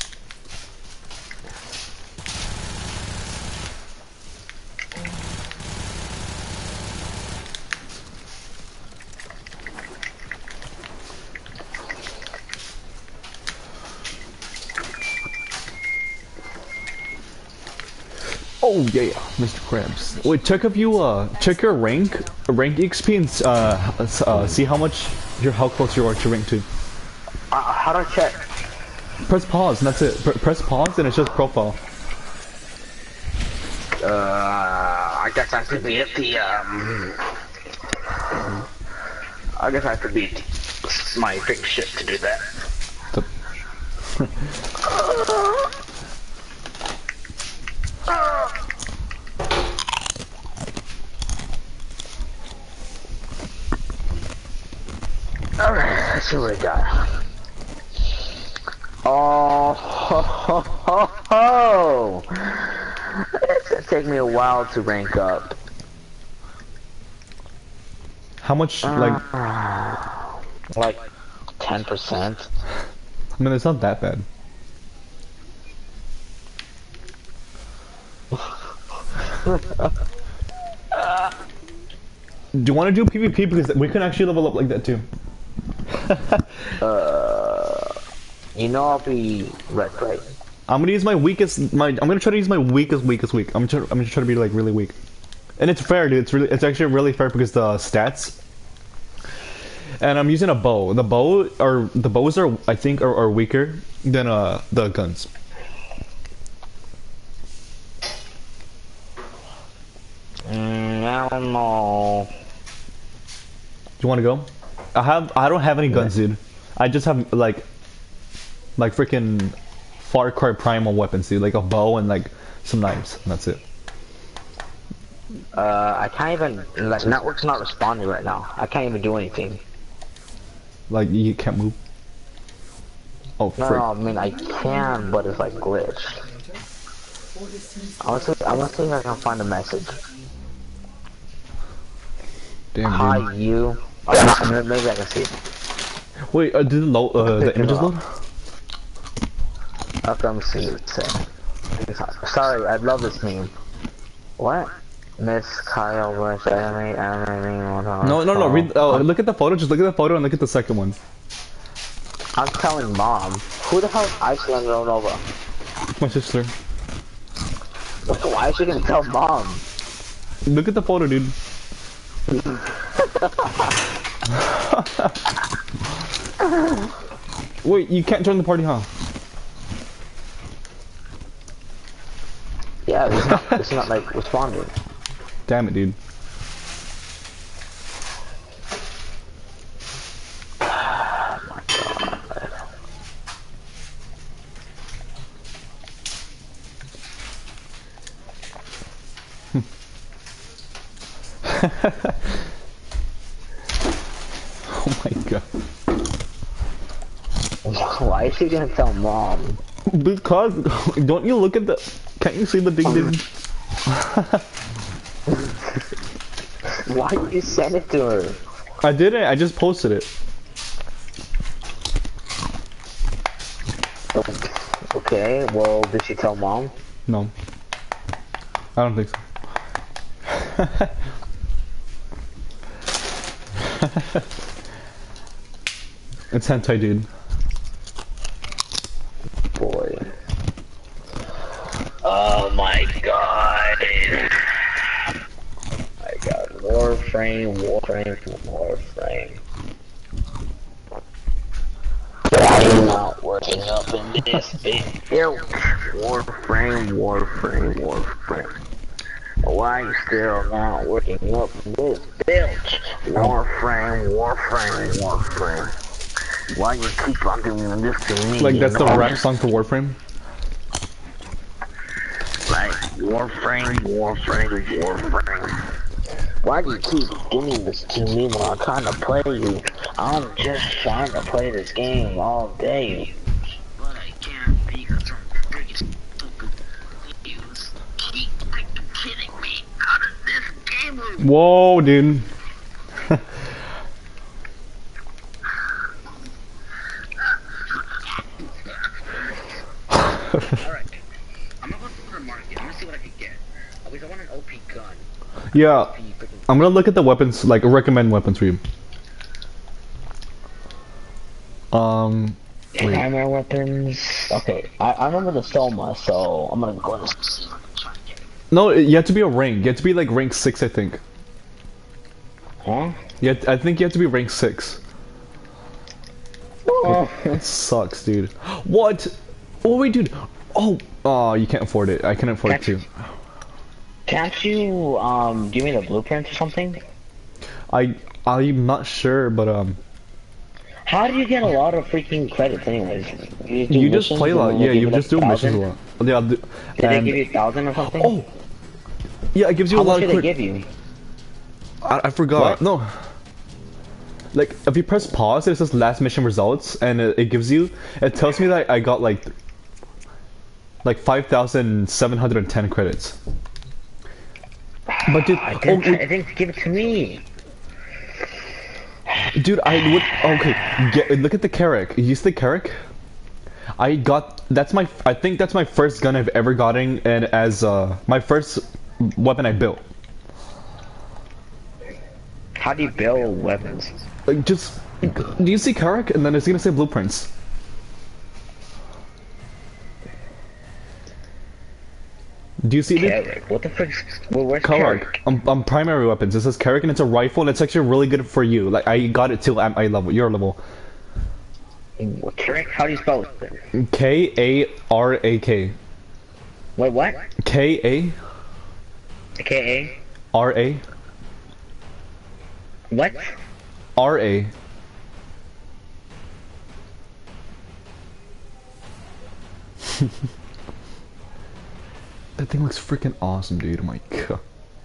Oh yeah, Mr. Krabs. Wait, check your rank XP and see how much how close you are to rank 2. How do I check? Press pause and that's it. Press pause and it's just profile. I guess I have to be at the I guess I have to beat my big shit to do that. Alright, let's see what I got. Oh, ho, ho, ho, ho. It's gonna take me a while to rank up. How much like 10%. I mean it's not that bad. Do you want to do PvP because we can actually level up like that too? You know I'll be right. I'm gonna use my weakest. I'm gonna try to use my weakest weak. I'm gonna try to be like really weak, and it's fair, dude. It's actually really fair because the stats. And I'm using a bow. The bows are I think are weaker than the guns. I don't know. Do you want to go? I don't have any guns, dude. I just have like freaking Far Cry Primal weapons, dude. Like a bow and like some knives. And that's it. I can't even, like, network's not responding right now. I can't even do anything. Like you can't move. Oh, No, frick. I mean I can, but it's like glitched. I'm gonna see if I can find a message. Damn, Hi, dude. you. Oh, maybe I can see it. Wait, did the images load? Okay, let me see what it said. Sorry, I love this meme. What? Miss Kyle Bush, anime. No. Read. Look at the photo. Just look at the photo and look at the second one. I'm telling mom. Who the hell is Iceland Nova? My sister. Why is she gonna tell mom? Look at the photo, dude. Wait, you can't join the party, huh? Yeah, it's not like responding. Damn it, dude. Oh my god. Oh my god. Why is she gonna tell mom? Because don't you look at the? Can't you see the ding ding? Why did you send it to her? I didn't. I just posted it. Okay, well, did she tell mom? No. I don't think so. It's hentai, dude. Boy. Oh my god. I got Warframe. Why are you not working up in this big Warframe. Why you still not working up in this bitch? Warframe. Why you keep on doing this to me? Like that's the rap song for Warframe. Like, Warframe, Warframe, Warframe. Why do you keep doing this to me when I'm trying to play you? I'm just trying to play this game all day. But I can't because I'm freaking stupid. You keep freaking kidding me out of this game. Whoa, dude. Alright. I'm gonna go to the market. I'm gonna see what I can get. Because I want an OP gun. Yeah, OP freaking I'm gonna look at the weapons, like recommend weapons for you. Wait. Primer weapons. Okay, I remember the Soma, so I'm gonna go and see if I can try and get it. No, you have to be a rank. You have to be like rank 6, I think. Huh? Yeah, I think you have to be rank 6. Oh. That sucks, dude. What? Oh wait, dude. Oh, you can't afford it. I can afford it too. Can't you give me the blueprint or something? I'm not sure, but How do you get a lot of freaking credits anyways? you just play a lot. Yeah, you just do missions a lot. Yeah, Did they give you 1,000 or something? Oh, yeah, it gives you How a lot much of did they quick. give you? I forgot. What? No. Like, if you press pause, it says last mission results, and it gives you. It tells me that I got like 5,710 credits. But dude, I didn't give it to me. dude, I would. Okay, look at the Carrack. You see the Carrack? I think that's my first gun I've ever gotten, and as my first weapon I built. How do you build weapons? Like, just, do you see Carrack? And then it's gonna say blueprints. Do you see it? Carrack? What the frick? Where's Carrack. Carrack? Primary weapons. It says Carrack and it's a rifle and it's actually really good for you. Like, I got it till eye level, your level. Carrack? How do you spell it? K-A-R-A-K. Wait, what? K-A-R-A. K-A? What? R-A. That thing looks freaking awesome, dude. Oh my god.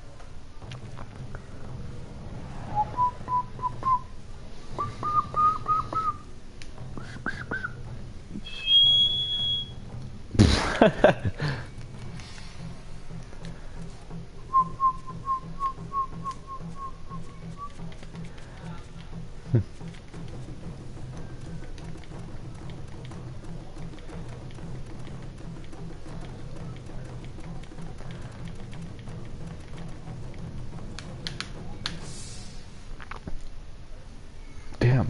Damn.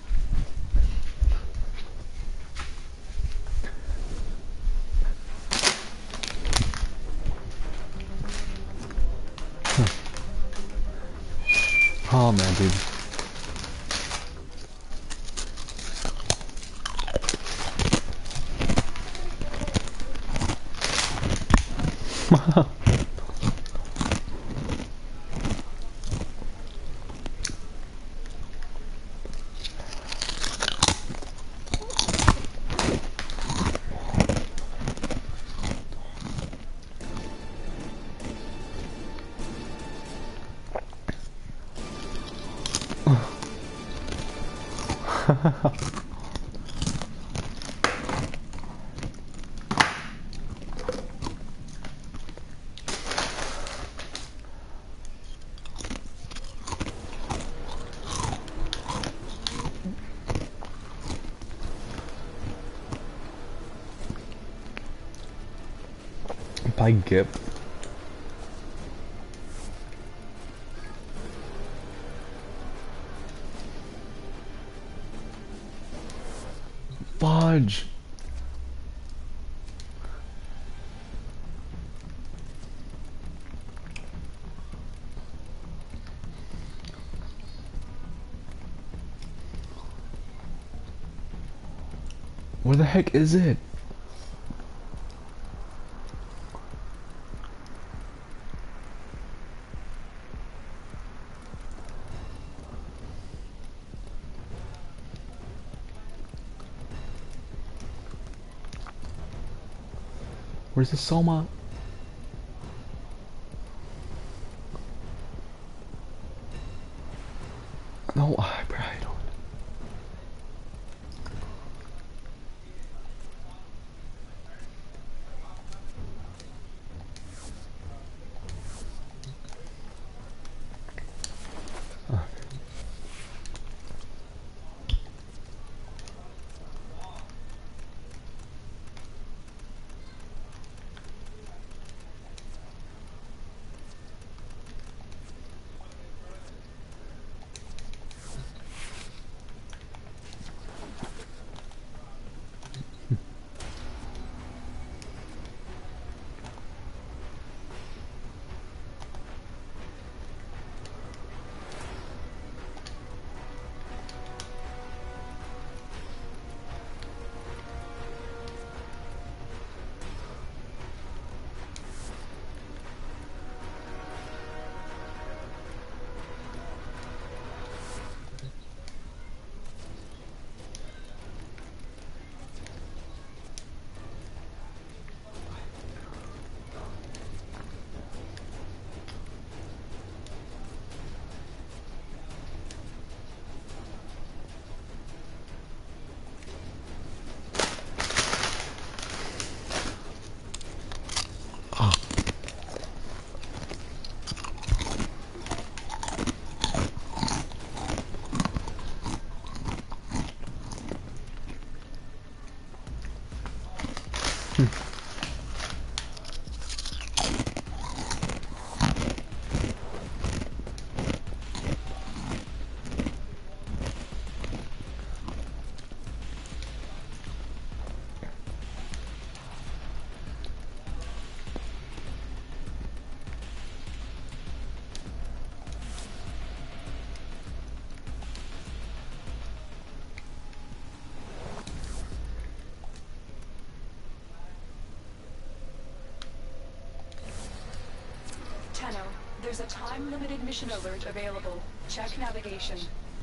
Oh man, dude. By Gip. Fudge. Where the heck is it? Where's the Soma? There's a time-limited mission alert available. Check navigation.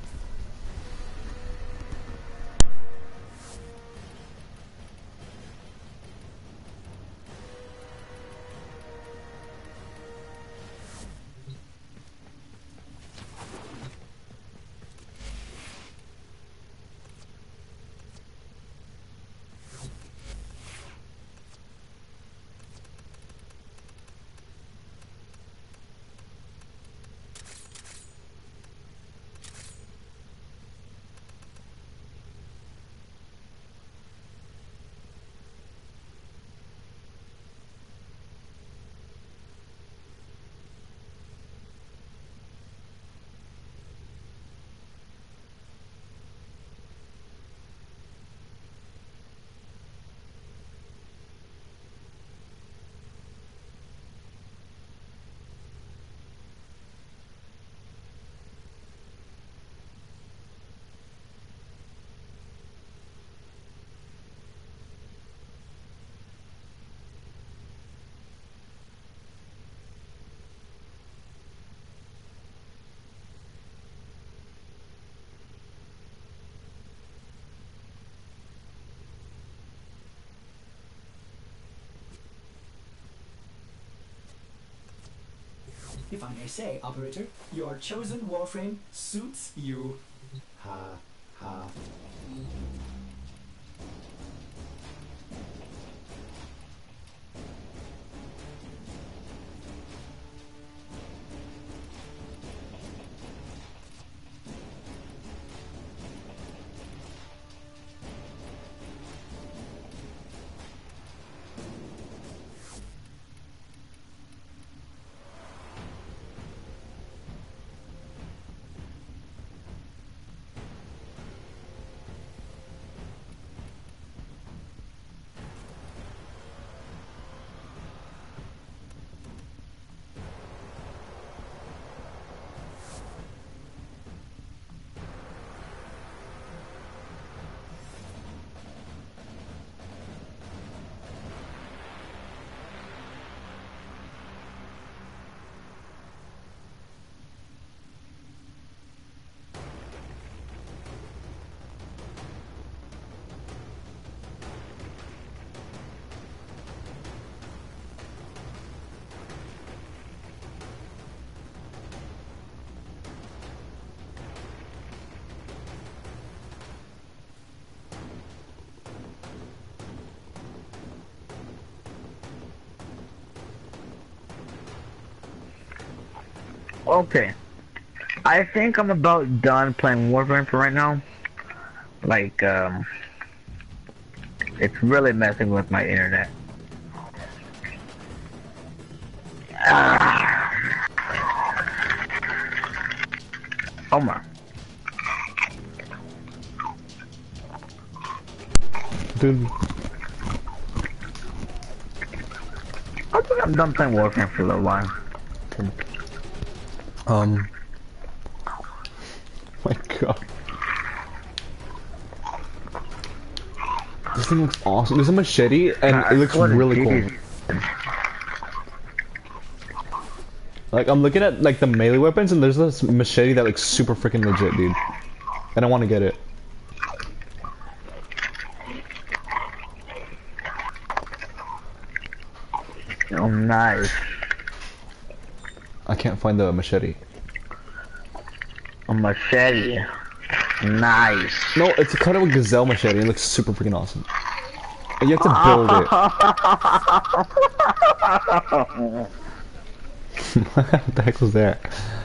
If I may say, operator, your chosen warframe suits you. Ha ha. Okay. I think I'm about done playing Warframe for right now. Like, it's really messing with my internet. Oh my. Dude. I think I'm done playing Warframe for a little while. My god. This thing looks awesome. There's a machete and it looks really cool. Like, I'm looking at like the melee weapons and there's this machete that looks super freaking legit, dude. And I want to get it. Oh, nice. I can't find the machete. A machete. Nice. No, it's a kind of a gazelle machete. It looks super freaking awesome. And you have to build it. What the heck was that?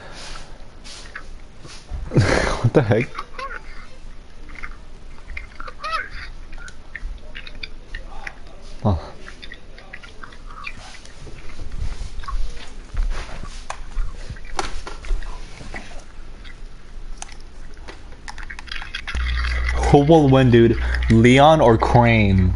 What the heck? Oh. Who will win, dude? Leon or Crane?